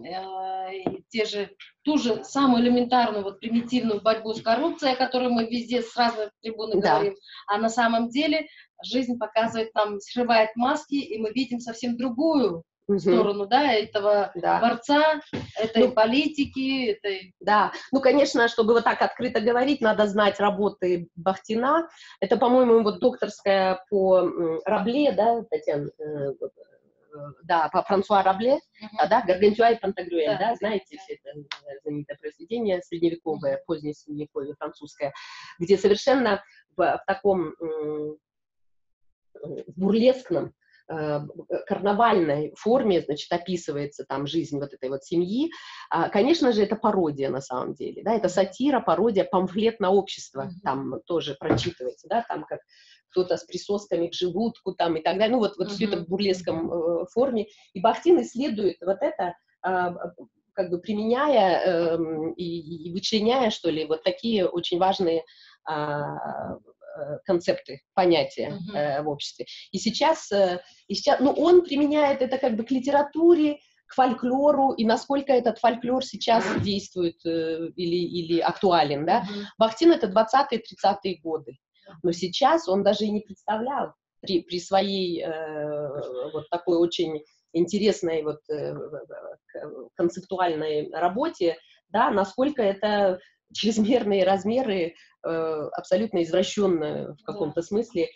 ту же самую элементарную, вот, примитивную борьбу с коррупцией, о которой мы везде с разных трибун говорим, а на самом деле жизнь показывает нам, срывает маски, и мы видим совсем другую сторону, да, этого борца, этой политики, этой... Да, ну, конечно, чтобы вот так открыто говорить, надо знать работы Бахтина. Это, по-моему, вот докторская по Рабле, да, Татьяна, да, по Франсуа Рабле, да, Гаргантюа и Пантагрюэль, да, знаете, все это знаменитое произведение средневековое, позднее средневековье французское, где совершенно в таком бурлескном, карнавальной форме, значит, описывается там жизнь вот этой вот семьи. Конечно же, это пародия на самом деле, да, это сатира, пародия, памфлет на общество, там тоже прочитывается, да, там как кто-то с присосками к желудку там и так далее, ну вот все это в бурлеском форме, и Бахтин исследует вот это, как бы применяя и вычленяя, что ли, вот такие очень важные концепты, понятия в обществе. И сейчас, ну, он применяет это как бы к литературе, к фольклору, и насколько этот фольклор сейчас действует или актуален, да. Бахтин — это 20-30-е годы, но сейчас он даже и не представлял при своей вот такой очень интересной вот концептуальной работе, да, насколько это чрезмерные размеры абсолютно извращенно в каком-то смысле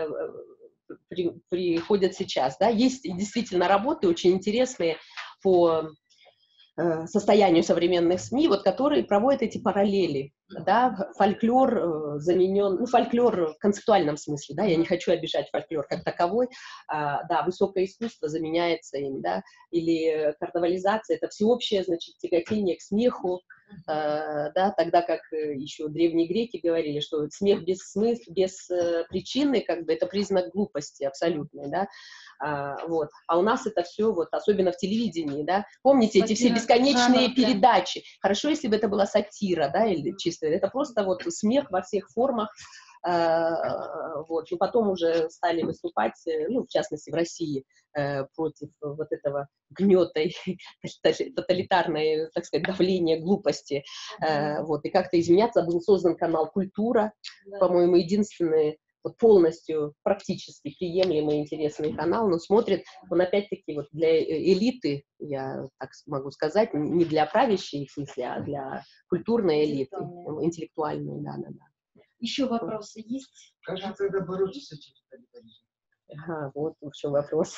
приходят сейчас, да, есть действительно работы очень интересные по состоянию современных СМИ, вот, которые проводят эти параллели, да, фольклор заменен, ну, фольклор в концептуальном смысле, да, я не хочу обижать фольклор как таковой, да, высокое искусство заменяется им, да, или карнавализация, это всеобщее, значит, тяготение к смеху, да, тогда как еще древние греки говорили, что смех без смысла, без причины, как бы, это признак глупости абсолютной, да, вот. А у нас это все, вот, особенно в телевидении, да, помните эти все бесконечные передачи, хорошо, если бы это была сатира, да, или чисто, это просто вот смех во всех формах, вот, и потом уже стали выступать, ну, в частности, в России, против вот этого гнета и тоталитарной, так сказать, давления, глупости, вот, и как-то изменяться. Был создан канал «Культура», по-моему, единственный вот полностью, практически приемлемый, интересный канал, но смотрит он опять-таки вот для элиты, я так могу сказать, не для правящей, в смысле, а для культурной элиты, интеллектуальной, да. Еще вопросы есть? Как же тогда бороться с этим тоталитаризмом? Ага, вот в чем вопрос.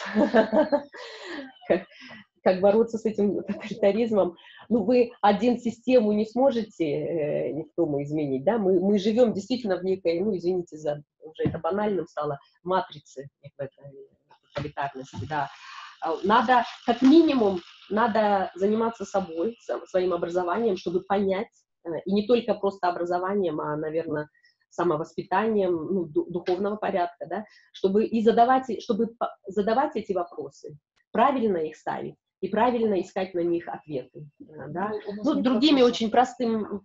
Как бороться с этим тоталитаризмом? Ну, вы один систему не сможете никто изменить, да? Мы живем действительно в некой, ну, извините за уже это банальным стало, матрице пролетарности, да. Надо, как минимум, надо заниматься собой, своим образованием, чтобы понять, и не только просто образованием, а, наверное, самовоспитанием, ну, духовного порядка, да, чтобы задавать эти вопросы, правильно их ставить и правильно искать на них ответы, да. Ну, другими очень простым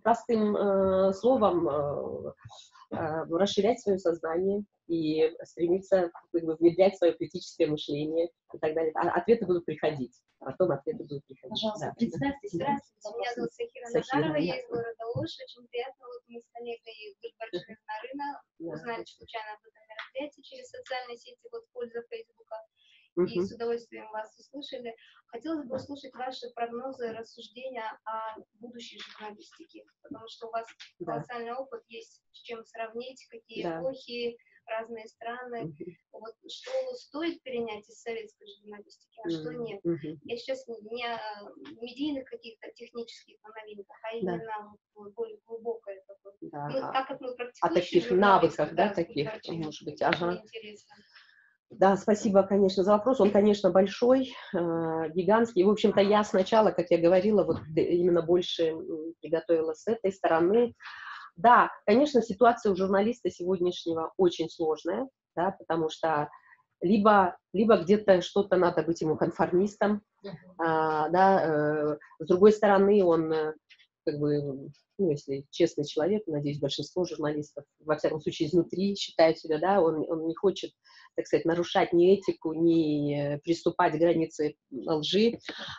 словом расширять свое сознание и стремиться внедрять свое критическое мышление и так далее. Ответы будут приходить. Потом ответы будут приходить. Пожалуйста, да. представьтесь. Здравствуйте, меня зовут Сахира Назарова, я из города Ош. Очень приятно, вот мы с коллегой Гульбаршиной Нарына узнали случайно об этом мероприятии через социальные сети, вот польза Фейсбука, и с удовольствием вас услышали. Хотелось бы услышать ваши прогнозы, рассуждения о будущей журналистике, потому что у вас колоссальный опыт, есть с чем сравнить, какие эпохи, разные страны. Вот, что стоит перенять из советской журналистики, а что нет. Я сейчас не о медийных каких-то технических новинках, а именно более глубокое такое. Ну, так как мы практикуем. О таких навыках, да, таких, может быть, интересно. Да, спасибо, конечно, за вопрос. Он, конечно, большой, гигантский. В общем-то, я сначала, как я говорила, вот именно больше приготовила с этой стороны. Да, конечно, ситуация у журналиста сегодняшнего очень сложная, да, потому что либо где-то что-то надо быть ему конформистом, да, с другой стороны, он как бы, ну, если честный человек, надеюсь, большинство журналистов, во всяком случае, изнутри считает себя, да, он не хочет, так сказать, нарушать ни этику, ни приступать к границе лжи,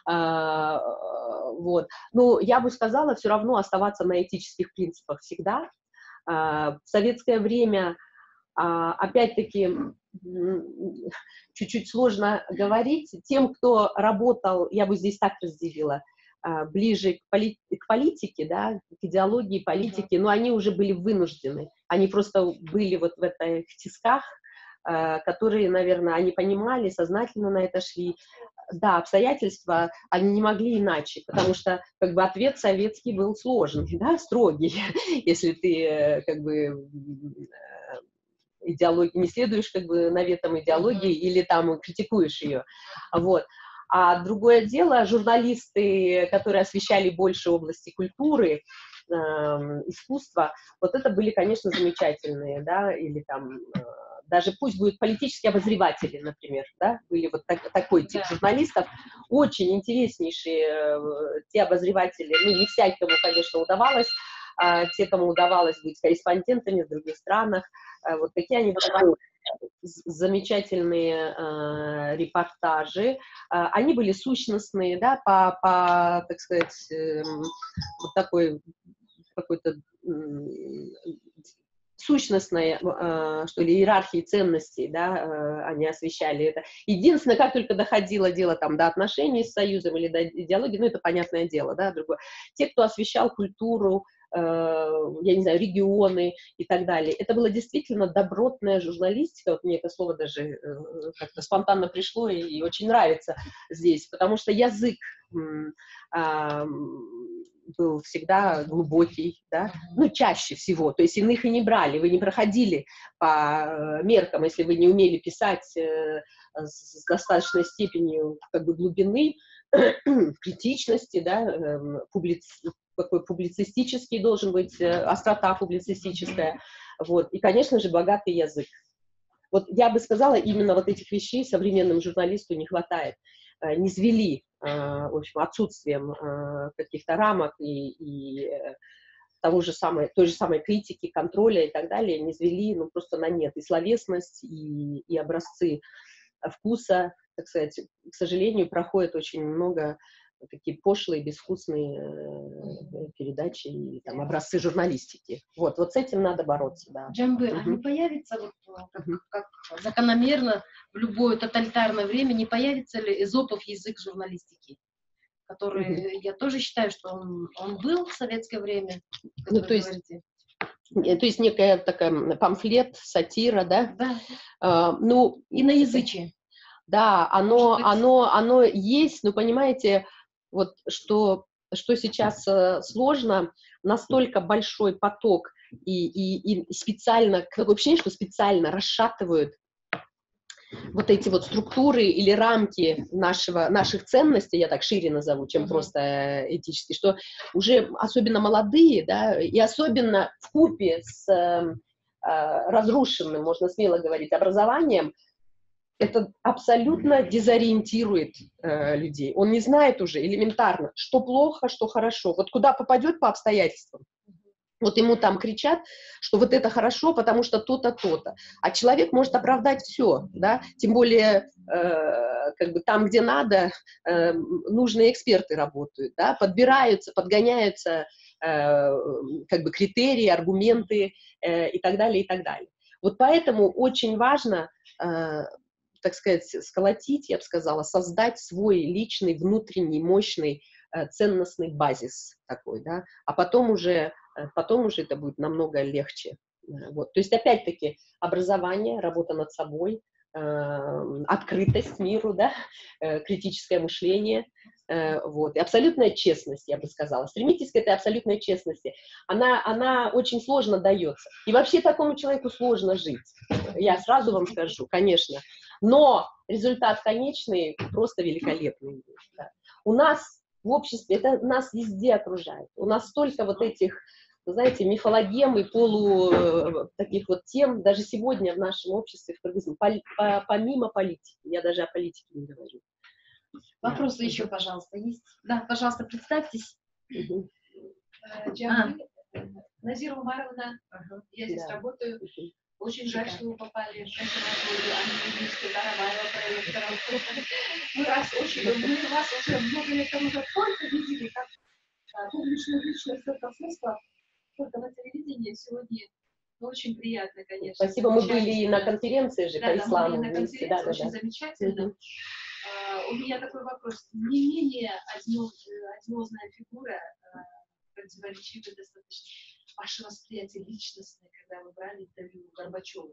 вот. Но я бы сказала, все равно оставаться на этических принципах всегда. В советское время, опять-таки, чуть-чуть сложно говорить. Тем, кто работал, я бы здесь так разделила, ближе к политике, да, к идеологии политики, но они уже были вынуждены. Они просто были вот в этих тисках, которые, наверное, они понимали, сознательно на это шли. Да, обстоятельства, они не могли иначе, потому что, как бы, ответ советский был сложный, да, строгий, если ты, как бы, не следуешь, как бы, наветам идеологии или там критикуешь ее, вот. А другое дело, журналисты, которые освещали больше области культуры, искусства, вот это были, конечно, замечательные, да, или там даже пусть будут политические обозреватели, например, да, были вот такой тип журналистов, очень интереснейшие те обозреватели, ну, не всякому, конечно, удавалось, те, кому удавалось быть корреспондентами в других странах, вот какие они выдавали замечательные репортажи, они были сущностные, да, по так сказать, вот такой какой-то сущностной, что ли, иерархии ценностей, да, они освещали это. Единственное, как только доходило дело там до отношений с Союзом или до идеологии, ну, это понятное дело, да, другое. Те, кто освещал культуру, я не знаю, регионы и так далее. Это была действительно добротная журналистика, вот мне это слово даже как-то спонтанно пришло и очень нравится здесь, потому что язык был всегда глубокий, да, ну, чаще всего, то есть иных и не брали, вы не проходили по меркам, если вы не умели писать с достаточной степенью, как бы, глубины, критичности, да, какой публицистический должен быть, острота публицистическая, вот, и, конечно же, богатый язык. Вот я бы сказала, именно вот этих вещей современному журналисту не хватает, не звели, в общем, отсутствием каких-то рамок и той же самой критики, контроля и так далее, не звели, ну, просто на нет. И словесность, и образцы вкуса, так сказать, к сожалению, проходит очень много такие пошлые, безвкусные передачи и там образцы журналистики. Вот с этим надо бороться, да. Джамбыр, а не появится, вот, как закономерно в любое тоталитарное время, не появится ли эзопов язык журналистики, который, я тоже считаю, что он был в советское время, ну, то есть некая такая памфлет, сатира, да? Да. Ну, иноязычие. Да, оно есть, но понимаете, вот что сейчас сложно, настолько большой поток и специально, такое ощущение, что специально расшатывают вот эти вот структуры или рамки наших ценностей, я так шире назову, чем просто этические, что уже особенно молодые, да, и особенно вкупе с разрушенным, можно смело говорить, образованием, это абсолютно дезориентирует людей. Он не знает уже элементарно, что плохо, что хорошо. Вот куда попадет по обстоятельствам, вот ему там кричат, что вот это хорошо, потому что то-то, то-то. А человек может оправдать все, да, тем более как бы там, где надо, нужные эксперты работают, да, подбираются, подгоняются как бы критерии, аргументы и так далее, и так далее. Вот поэтому очень важно, так сказать, сколотить, я бы сказала, создать свой личный, внутренний, мощный, ценностный базис такой, да, а потом уже это будет намного легче. Вот. То есть, опять-таки, образование, работа над собой, открытость миру, да, критическое мышление, вот, и абсолютная честность, я бы сказала. Стремитесь к этой абсолютной честности. Она очень сложно дается. И вообще такому человеку сложно жить. Я сразу вам скажу, конечно. Но результат конечный просто великолепный. Да. У нас в обществе, это нас везде окружает. У нас столько вот этих, знаете, мифологем и таких вот тем, даже сегодня в нашем обществе, в Кыргызстане, помимо политики. Я даже о политике не говорю. Вопросы еще, пожалуйста, есть? Да, пожалуйста, представьтесь. Назира Умаровна, я здесь работаю. Очень жаль, что вы попали в консерваторию Анны Дароваева проектором. Мы вас уже много лет тому как только видели, как публичную личность, столько смысла, только на телевидении сегодня. Очень приятно, конечно. Спасибо, мы были на конференции же по исламу. Да, на конференции, очень замечательно. У меня такой вопрос. Не менее одиозная фигура, противоречивая достаточно, ваше восприятие личностное, когда вы брали интервью у Горбачева.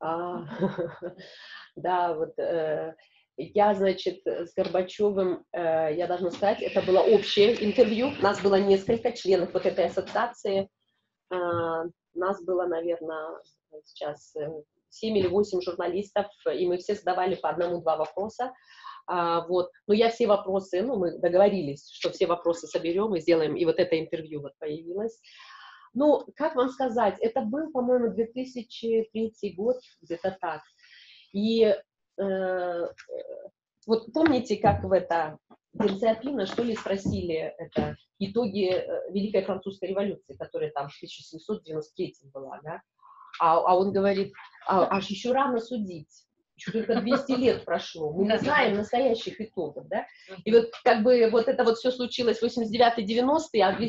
Да, вот я, значит, с Горбачевым, я должна сказать, это было общее интервью, нас было несколько членов вот этой ассоциации, нас было, наверное, сейчас 7 или 8 журналистов, и мы все задавали по 1-2 вопроса. Вот. Но я все вопросы, мы договорились, что все вопросы соберем и сделаем, и вот это интервью вот появилось. Ну, как вам сказать, это был, по-моему, 2003 год, где-то так. И вот помните, как в это Дэн Сяопина, что ли, спросили это итоги Великой Французской революции, которая там в 1793 была, да? А он говорит, аж еще рано судить. Еще только 200 лет прошло, мы не знаем настоящих итогов, да, и вот как бы вот это вот все случилось в 89-90-е, а в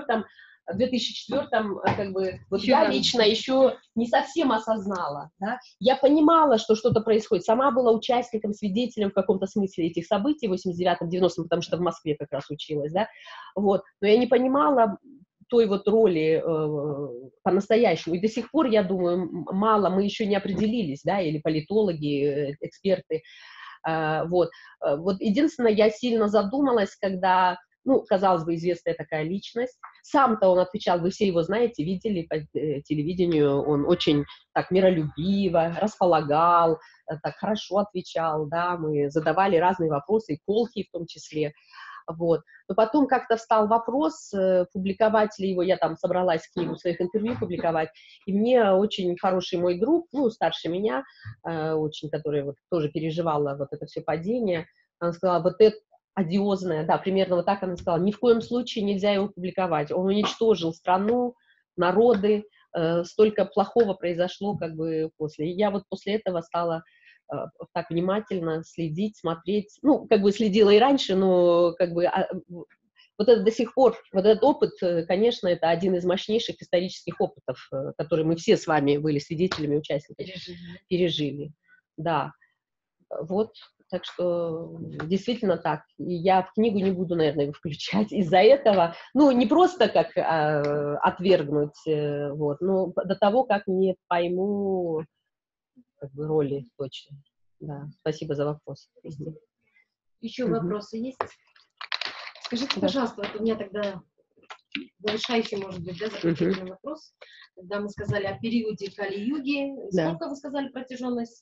2004-м как бы вот я лично еще не совсем осознала, да, я понимала, что что-то происходит, сама была участником, свидетелем в каком-то смысле этих событий в 89-м, 90-м, потому что в Москве как раз училась, да, вот, но я не понимала той вот роли по-настоящему. И до сих пор, я думаю, мало, мы еще не определились, да, или политологи, эксперты. Вот единственное, я сильно задумалась, когда, казалось бы, известная такая личность. Сам-то он отвечал, вы все его знаете, видели по телевидению, он очень так миролюбиво располагал, так хорошо отвечал, да, мы задавали разные вопросы, и колкие в том числе. Вот. Но потом как-то встал вопрос, публиковать ли его, я там собралась книгу своих интервью публиковать, и мне очень хороший мой друг, старше меня, очень, который вот тоже переживала вот это все падение, она сказала, вот это одиозное, да, примерно вот так она сказала, ни в коем случае нельзя его публиковать, он уничтожил страну, народы, столько плохого произошло как бы после. И я вот после этого стала так внимательно следить, смотреть, как бы следила и раньше, но как бы вот это до сих пор, вот этот опыт, конечно, это один из мощнейших исторических опытов, которые мы все с вами были свидетелями, участниками, пережили. Да, вот, так что действительно так. И я в книгу не буду, наверное, его включать из-за этого, не просто как отвергнуть, вот, но до того, как не пойму как бы роли точно. Да, спасибо за вопрос. Еще вопросы есть? Скажите, пожалуйста, вот у меня тогда завершающий, может быть, заключительный вопрос. Когда мы сказали о периоде Кали-юги, сколько вы сказали протяженность?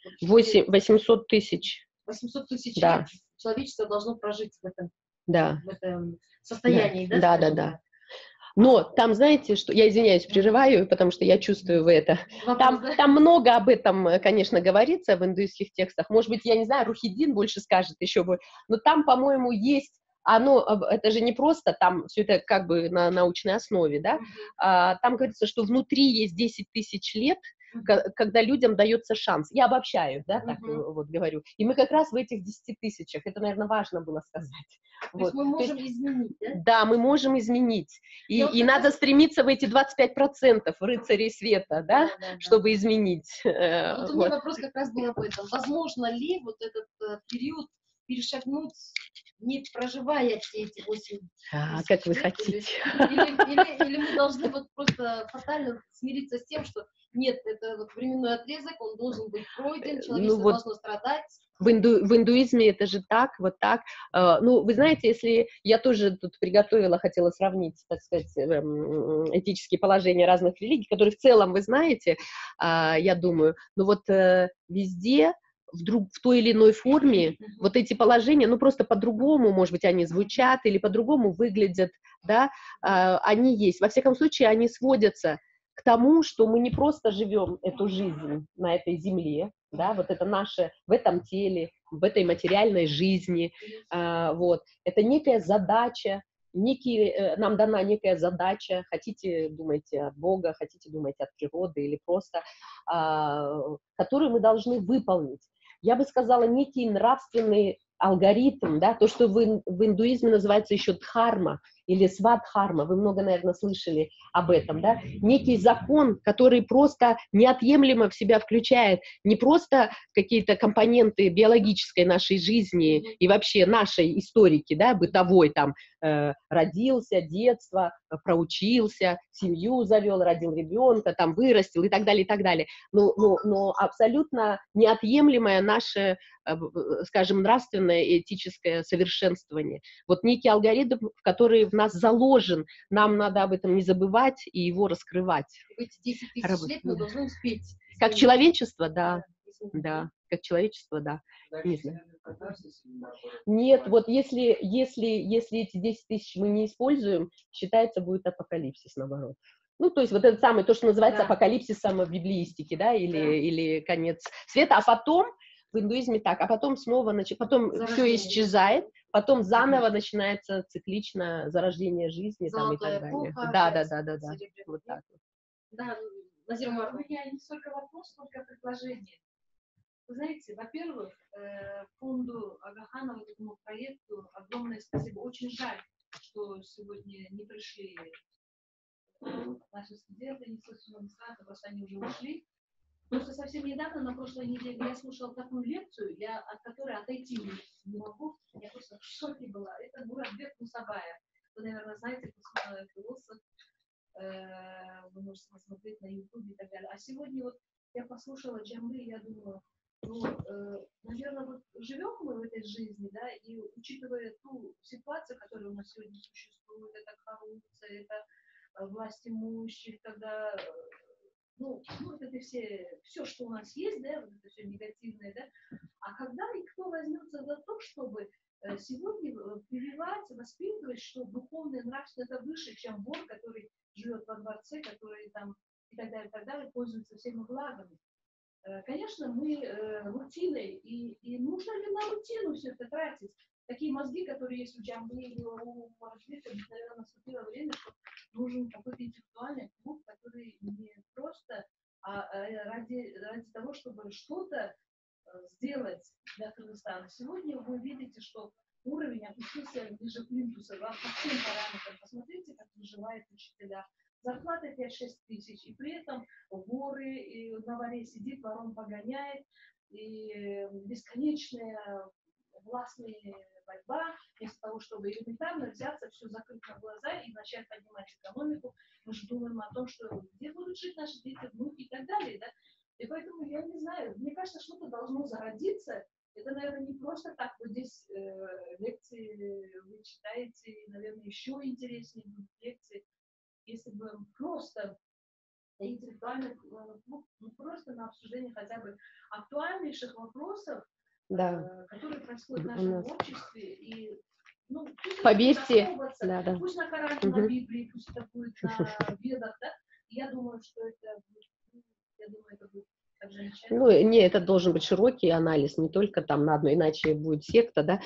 800 тысяч. 800 тысяч Да. лет человечество должно прожить в этом, Да. в этом состоянии, да? Да, да, да. Но там, знаете, что я извиняюсь, прерываю, потому что я чувствую в это. Там много об этом, конечно, говорится в индуистских текстах. Может быть, я не знаю, Рухиддин больше скажет еще бы, но там, по-моему, есть это же не просто там все это как бы на научной основе, да? Там говорится, что внутри есть 10 тысяч лет, когда людям дается шанс. Я обобщаю, да, так вот говорю. И мы как раз в этих 10 тысячах, это, наверное, важно было сказать. То есть мы можем изменить, да? Да, мы можем изменить. И надо стремиться в эти 25% рыцарей света, да, чтобы изменить. Вот у меня вопрос как раз был об этом. Возможно ли вот этот период перешагнуть, не проживая все эти 8 как вы хотите. Или мы должны вот просто фатально смириться с тем, что нет, это вот временной отрезок, он должен быть пройден, человечество должно страдать. В индуизме это же так, вот так. Вы знаете, если я тоже тут хотела сравнить, так сказать, этические положения разных религий, которые в целом вы знаете, я думаю, но вот везде в той или иной форме вот эти положения, просто по-другому, может быть, они звучат или по-другому выглядят, да, они есть. Во всяком случае, они сводятся к тому, что мы не просто живем эту жизнь на этой земле, да, вот это наше в этом теле, в этой материальной жизни, вот, это некая задача, нам дана некая задача, хотите, думайте от Бога, хотите, думайте от природы или просто, которую мы должны выполнить. Я бы сказала, некий нравственный алгоритм, да, то, что в индуизме называется еще дхарма или свадхарма, вы много, наверное, слышали об этом, да, некий закон, который просто неотъемлемо в себя включает не просто какие-то компоненты биологической нашей жизни и вообще нашей историки, да, бытовой, там, родился, детство, проучился, семью завел, родил ребенка, там, вырастил и так далее, но абсолютно неотъемлемое наше, скажем, нравственное и этическое совершенствование. Вот некий алгоритм, который в нас заложен, нам надо об этом не забывать и его раскрывать. В эти 10 тысяч лет мы должны успеть. Как человечество, да. Да, как человечество, да. Не знаю. Нет, вот если эти 10 тысяч мы не используем, считается, будет апокалипсис, наоборот. То есть вот это самое, то, что называется апокалипсисом в библеистике, да, или конец света, а потом в индуизме так, а потом снова, потом все исчезает, потом заново начинается циклично зарождение жизни там, и так далее. Да, вот так вот. Да, Назир Умаровна. У меня не столько вопрос, сколько предложение. Вы знаете, во-первых, фонду Агаханова, этому проекту огромное спасибо. Очень жаль, что сегодня не пришли наши студенты, не слышали администрации, просто они уже ушли. Просто совсем недавно, на прошлой неделе, я слушала такую лекцию, от которой отойти не могу. Я просто в шоке была. Это Муратбек Мусабаев. Вы, наверное, знаете, философ. Вы можете посмотреть на YouTube и так далее. А сегодня вот я послушала Джамли, я думаю, наверное, вот живем мы в этой жизни, да, и учитывая ту ситуацию, которая у нас сегодня существует, это коррупция, это власть имущих, когда, это все, что у нас есть, да, вот это все негативное, да, а когда и кто возьмется за то, чтобы сегодня прививать, воспитывать, что духовное, нравственное, это выше, чем вор, который живет во дворце, который там и так далее, пользуется всеми благами. Конечно, мы рутиной, и нужно ли на рутину все это тратить? Такие мозги, которые есть у Джамли или у Мараджвита, наверное, наступило время, что нужен какой-то интеллектуальный клуб, который не просто, а ради того, чтобы что-то сделать для Кыргызстана. Сегодня вы видите, что уровень опустился ниже плинтуса по всем параметрам. Посмотрите, как выживают учителя. Зарплата 5-6 тысяч, и при этом воры, и на воре сидит, ворон погоняет, и бесконечная властная борьба, вместо того, чтобы элементарно взяться, все закрыть на глаза и начать поднимать экономику. Мы же думаем о том, что где будут жить наши дети, внуки и так далее, да? И поэтому я не знаю, мне кажется, что-то должно зародиться. Это, наверное, не просто так. Вот здесь лекции вы читаете, наверное, еще интереснее будут лекции, если бы просто интеллектуальный клуб, ну, просто на обсуждение хотя бы актуальнейших вопросов, Да. которые происходят в нашем обществе. И, ну, поверьте, да. Пусть на Коране, на Библии, пусть это будет на Ведах, да? Я думаю, что это будет так замечательно. Ну, не, это должен быть широкий анализ, не только там на одно, иначе будет секта, да,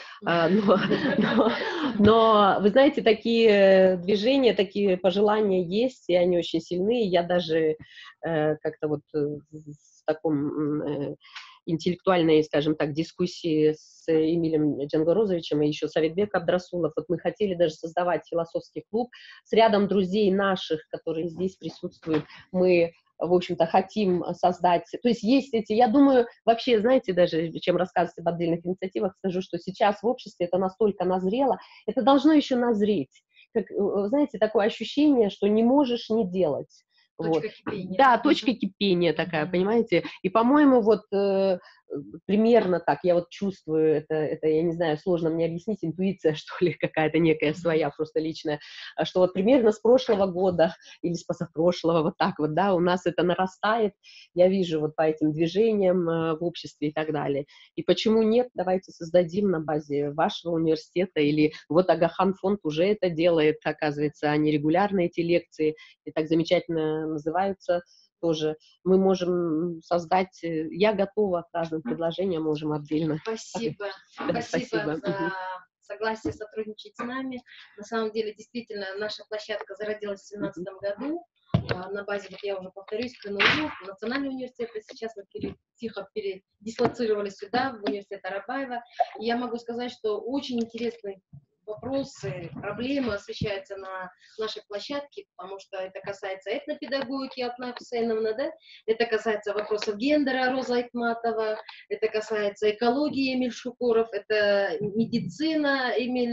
но вы знаете, такие движения, такие пожелания есть, и они очень сильны, я даже как-то вот в таком интеллектуальной, скажем так, дискуссии с Эмилем Джангорозовичем и еще Советбек Абдрасулов, вот мы хотели даже создавать философский клуб с рядом друзей наших, которые здесь присутствуют, мы в общем-то, хотим создать, то есть эти, я думаю, вообще, знаете, даже чем рассказывать об отдельных инициативах, скажу, что сейчас в обществе это настолько назрело, это должно еще назреть, как, знаете, такое ощущение, что не можешь не делать. Точка кипения. Да, точка кипения такая, понимаете, и, по-моему, вот примерно так, я вот чувствую, это, я не знаю, сложно мне объяснить, интуиция, что ли, какая-то некая своя, просто личная, что вот примерно с прошлого года или с позапрошлого, вот так вот, да, у нас это нарастает, я вижу вот по этим движениям в обществе и так далее. И почему нет, давайте создадим на базе вашего университета, или вот Агахан фонд уже это делает, оказывается, они регулярно эти лекции, и так замечательно называются, тоже мы можем создать, я готова к разным предложениям, можем отдельно. Спасибо. Спасибо за согласие сотрудничать с нами. На самом деле, действительно, наша площадка зародилась в 2017 году на базе, вот я уже повторюсь, КНУ, Национальный университет, и сейчас мы тихо передислоцировались сюда, в университет Арабаева. И я могу сказать, что очень интересный вопросы, проблемы освещаются на нашей площадке, потому что это касается этнопедагогики Алтынай Хусейновна, да? Это касается вопросов гендера Роза Айтматова, это касается экологии Эмиль Шукуров, это медицина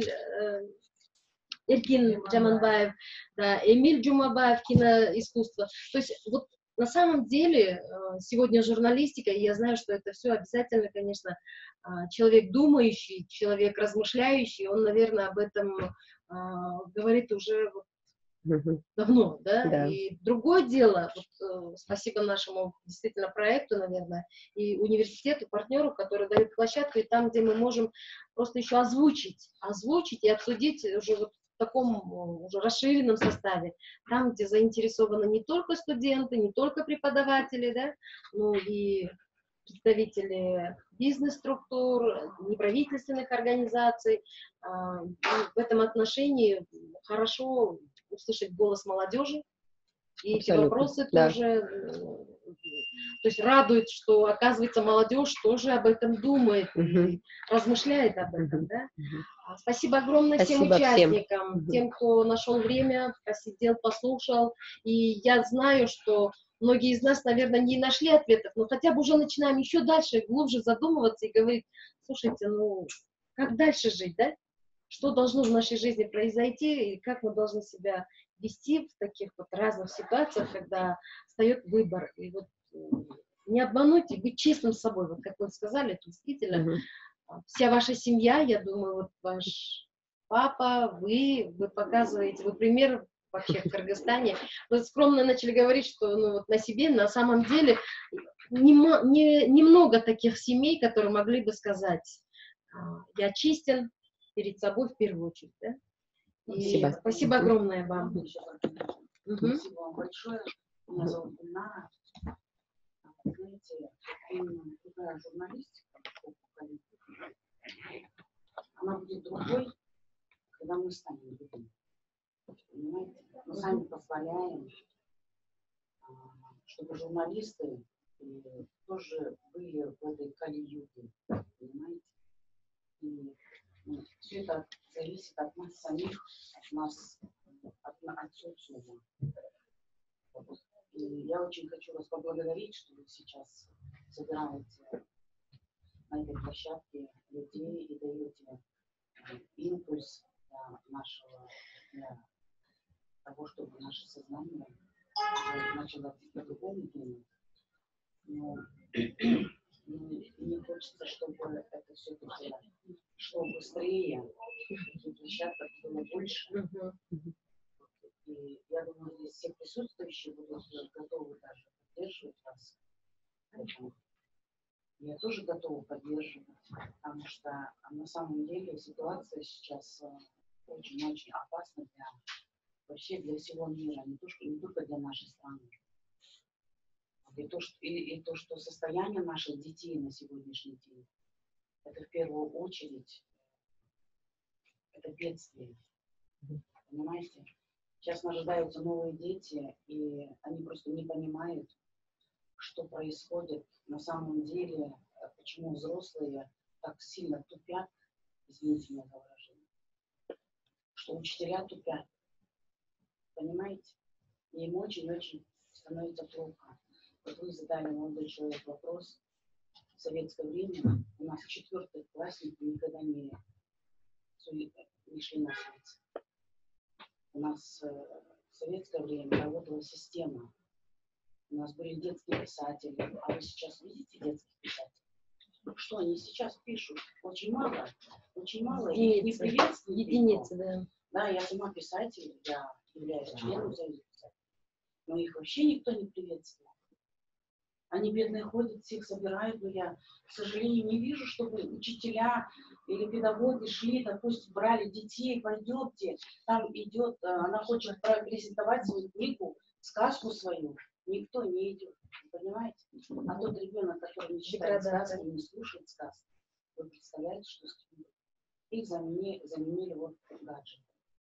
Эркин Джаманбаев, да, Эмиль Джумабаев, киноискусство. То есть вот на самом деле сегодня журналистика, и я знаю, что это все обязательно, конечно, человек думающий, человек размышляющий, он, наверное, об этом говорит уже давно, да? Да. И другое дело, вот, спасибо нашему действительно проекту, наверное, и университету, партнеру, который дает площадку, и там, где мы можем просто еще озвучить и обсудить уже вот в таком уже расширенном составе, там, где заинтересованы не только студенты, не только преподаватели, да, но и представители бизнес-структур, неправительственных организаций. В этом отношении хорошо услышать голос молодежи, и эти вопросы тоже, то есть радует, что, оказывается, молодежь тоже об этом думает, и размышляет об этом, да. Спасибо огромное всем участникам, тем, кто нашел время, посидел, послушал, и я знаю, что многие из нас, наверное, не нашли ответов, но хотя бы уже начинаем еще дальше, глубже задумываться и говорить, слушайте, ну, как дальше жить, да? Что должно в нашей жизни произойти, и как мы должны себя вести в таких вот разных ситуациях, когда встает выбор. И вот не обмануть и быть честным с собой, вот как вы сказали, это действительно вся ваша семья, я думаю, вот ваш папа, вы показываете, вы пример вообще в Кыргызстане. Вы скромно начали говорить, что ну, вот на себе, на самом деле, немного таких семей, которые могли бы сказать, я честен перед собой в первую очередь. Да? И спасибо огромное вам. Спасибо вам большое. Меня зовут Гульнара. Знаете, такая журналистика, она будет другой, когда мы сами будем. Понимаете? Мы сами позволяем, чтобы журналисты тоже были в этой кали-юге. Понимаете? И все это зависит от нас самих, от нас, от социума. И я очень хочу вас поблагодарить, что вы сейчас собираете на этой площадке людей и даете импульс для того, чтобы наше сознание начало по-другому думать. Но мне хочется, чтобы это все-таки шло быстрее, и площадок было больше. И я думаю, здесь все присутствующие будут готовы даже поддерживать вас. Поэтому я тоже готова поддерживать, потому что на самом деле ситуация сейчас очень-очень опасна вообще для всего мира, не только для нашей страны. И то, что состояние наших детей на сегодняшний день, это в первую очередь, это бедствие. Понимаете? Сейчас рождаются новые дети, и они просто не понимают, что происходит на самом деле, почему взрослые так сильно тупят, извините меня за выражение, что учителя тупят. Понимаете? И им очень-очень становится плохо. Вот вы задали, молодой человек, вопрос. В советское время у нас 4-й классники никогда не шли на улицы. У нас в советское время работала система. У нас были детские писатели. А вы сейчас видите детских писателей? Что они сейчас пишут? Очень мало. Очень мало. Их не приветствуют. Единицы, да. Да, я сама писатель, я являюсь членом Союза писателей. Но их вообще никто не приветствует. Они, бедные, ходят, всех собирают, но я, к сожалению, не вижу, чтобы учителя или педагоги шли, допустим, брали детей, пойдемте, там идет, она хочет презентовать свою книгу, сказку свою, никто не идет, понимаете? А тот ребенок, который не читает сказки, не слушает сказки, вы представляете, что с ним? Их заменили вот гаджеты.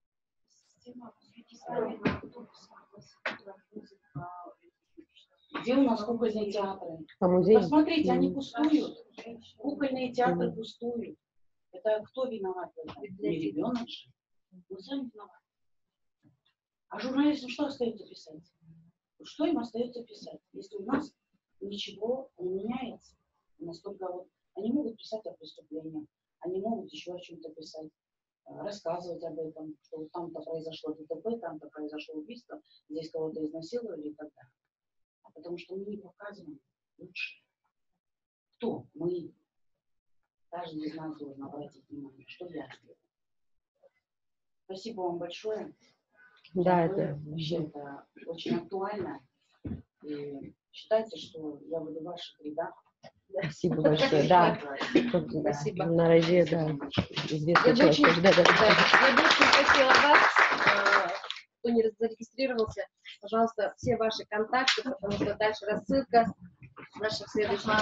Где у нас кукольные театры? Посмотрите, они пустуют. Кукольные театры пустуют. Это кто виноват в этом? Не ребенок же. Мы сами виноваты. А журналистам что остается писать? Что им остается писать? Если у нас ничего не меняется, у нас только вот... Они могут писать о преступлениях, они могут еще о чем-то писать, рассказывать об этом, что вот там-то произошло ДТП, там-то произошло убийство, здесь кого-то изнасиловали и так далее. Потому что мы не показываем лучше. Кто? Мы. Каждый из нас должен обратить внимание, что я делаю. Спасибо вам большое. Да, это очень актуально. И считайте, что я буду в ваших рядах. Спасибо большое. Да. Спасибо. На разе, да. Известный человек. Я бы очень просила вас, кто не зарегистрировался, пожалуйста, все ваши контакты, потому что дальше рассылка наших следующих.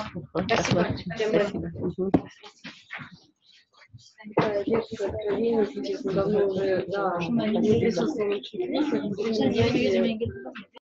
Спасибо.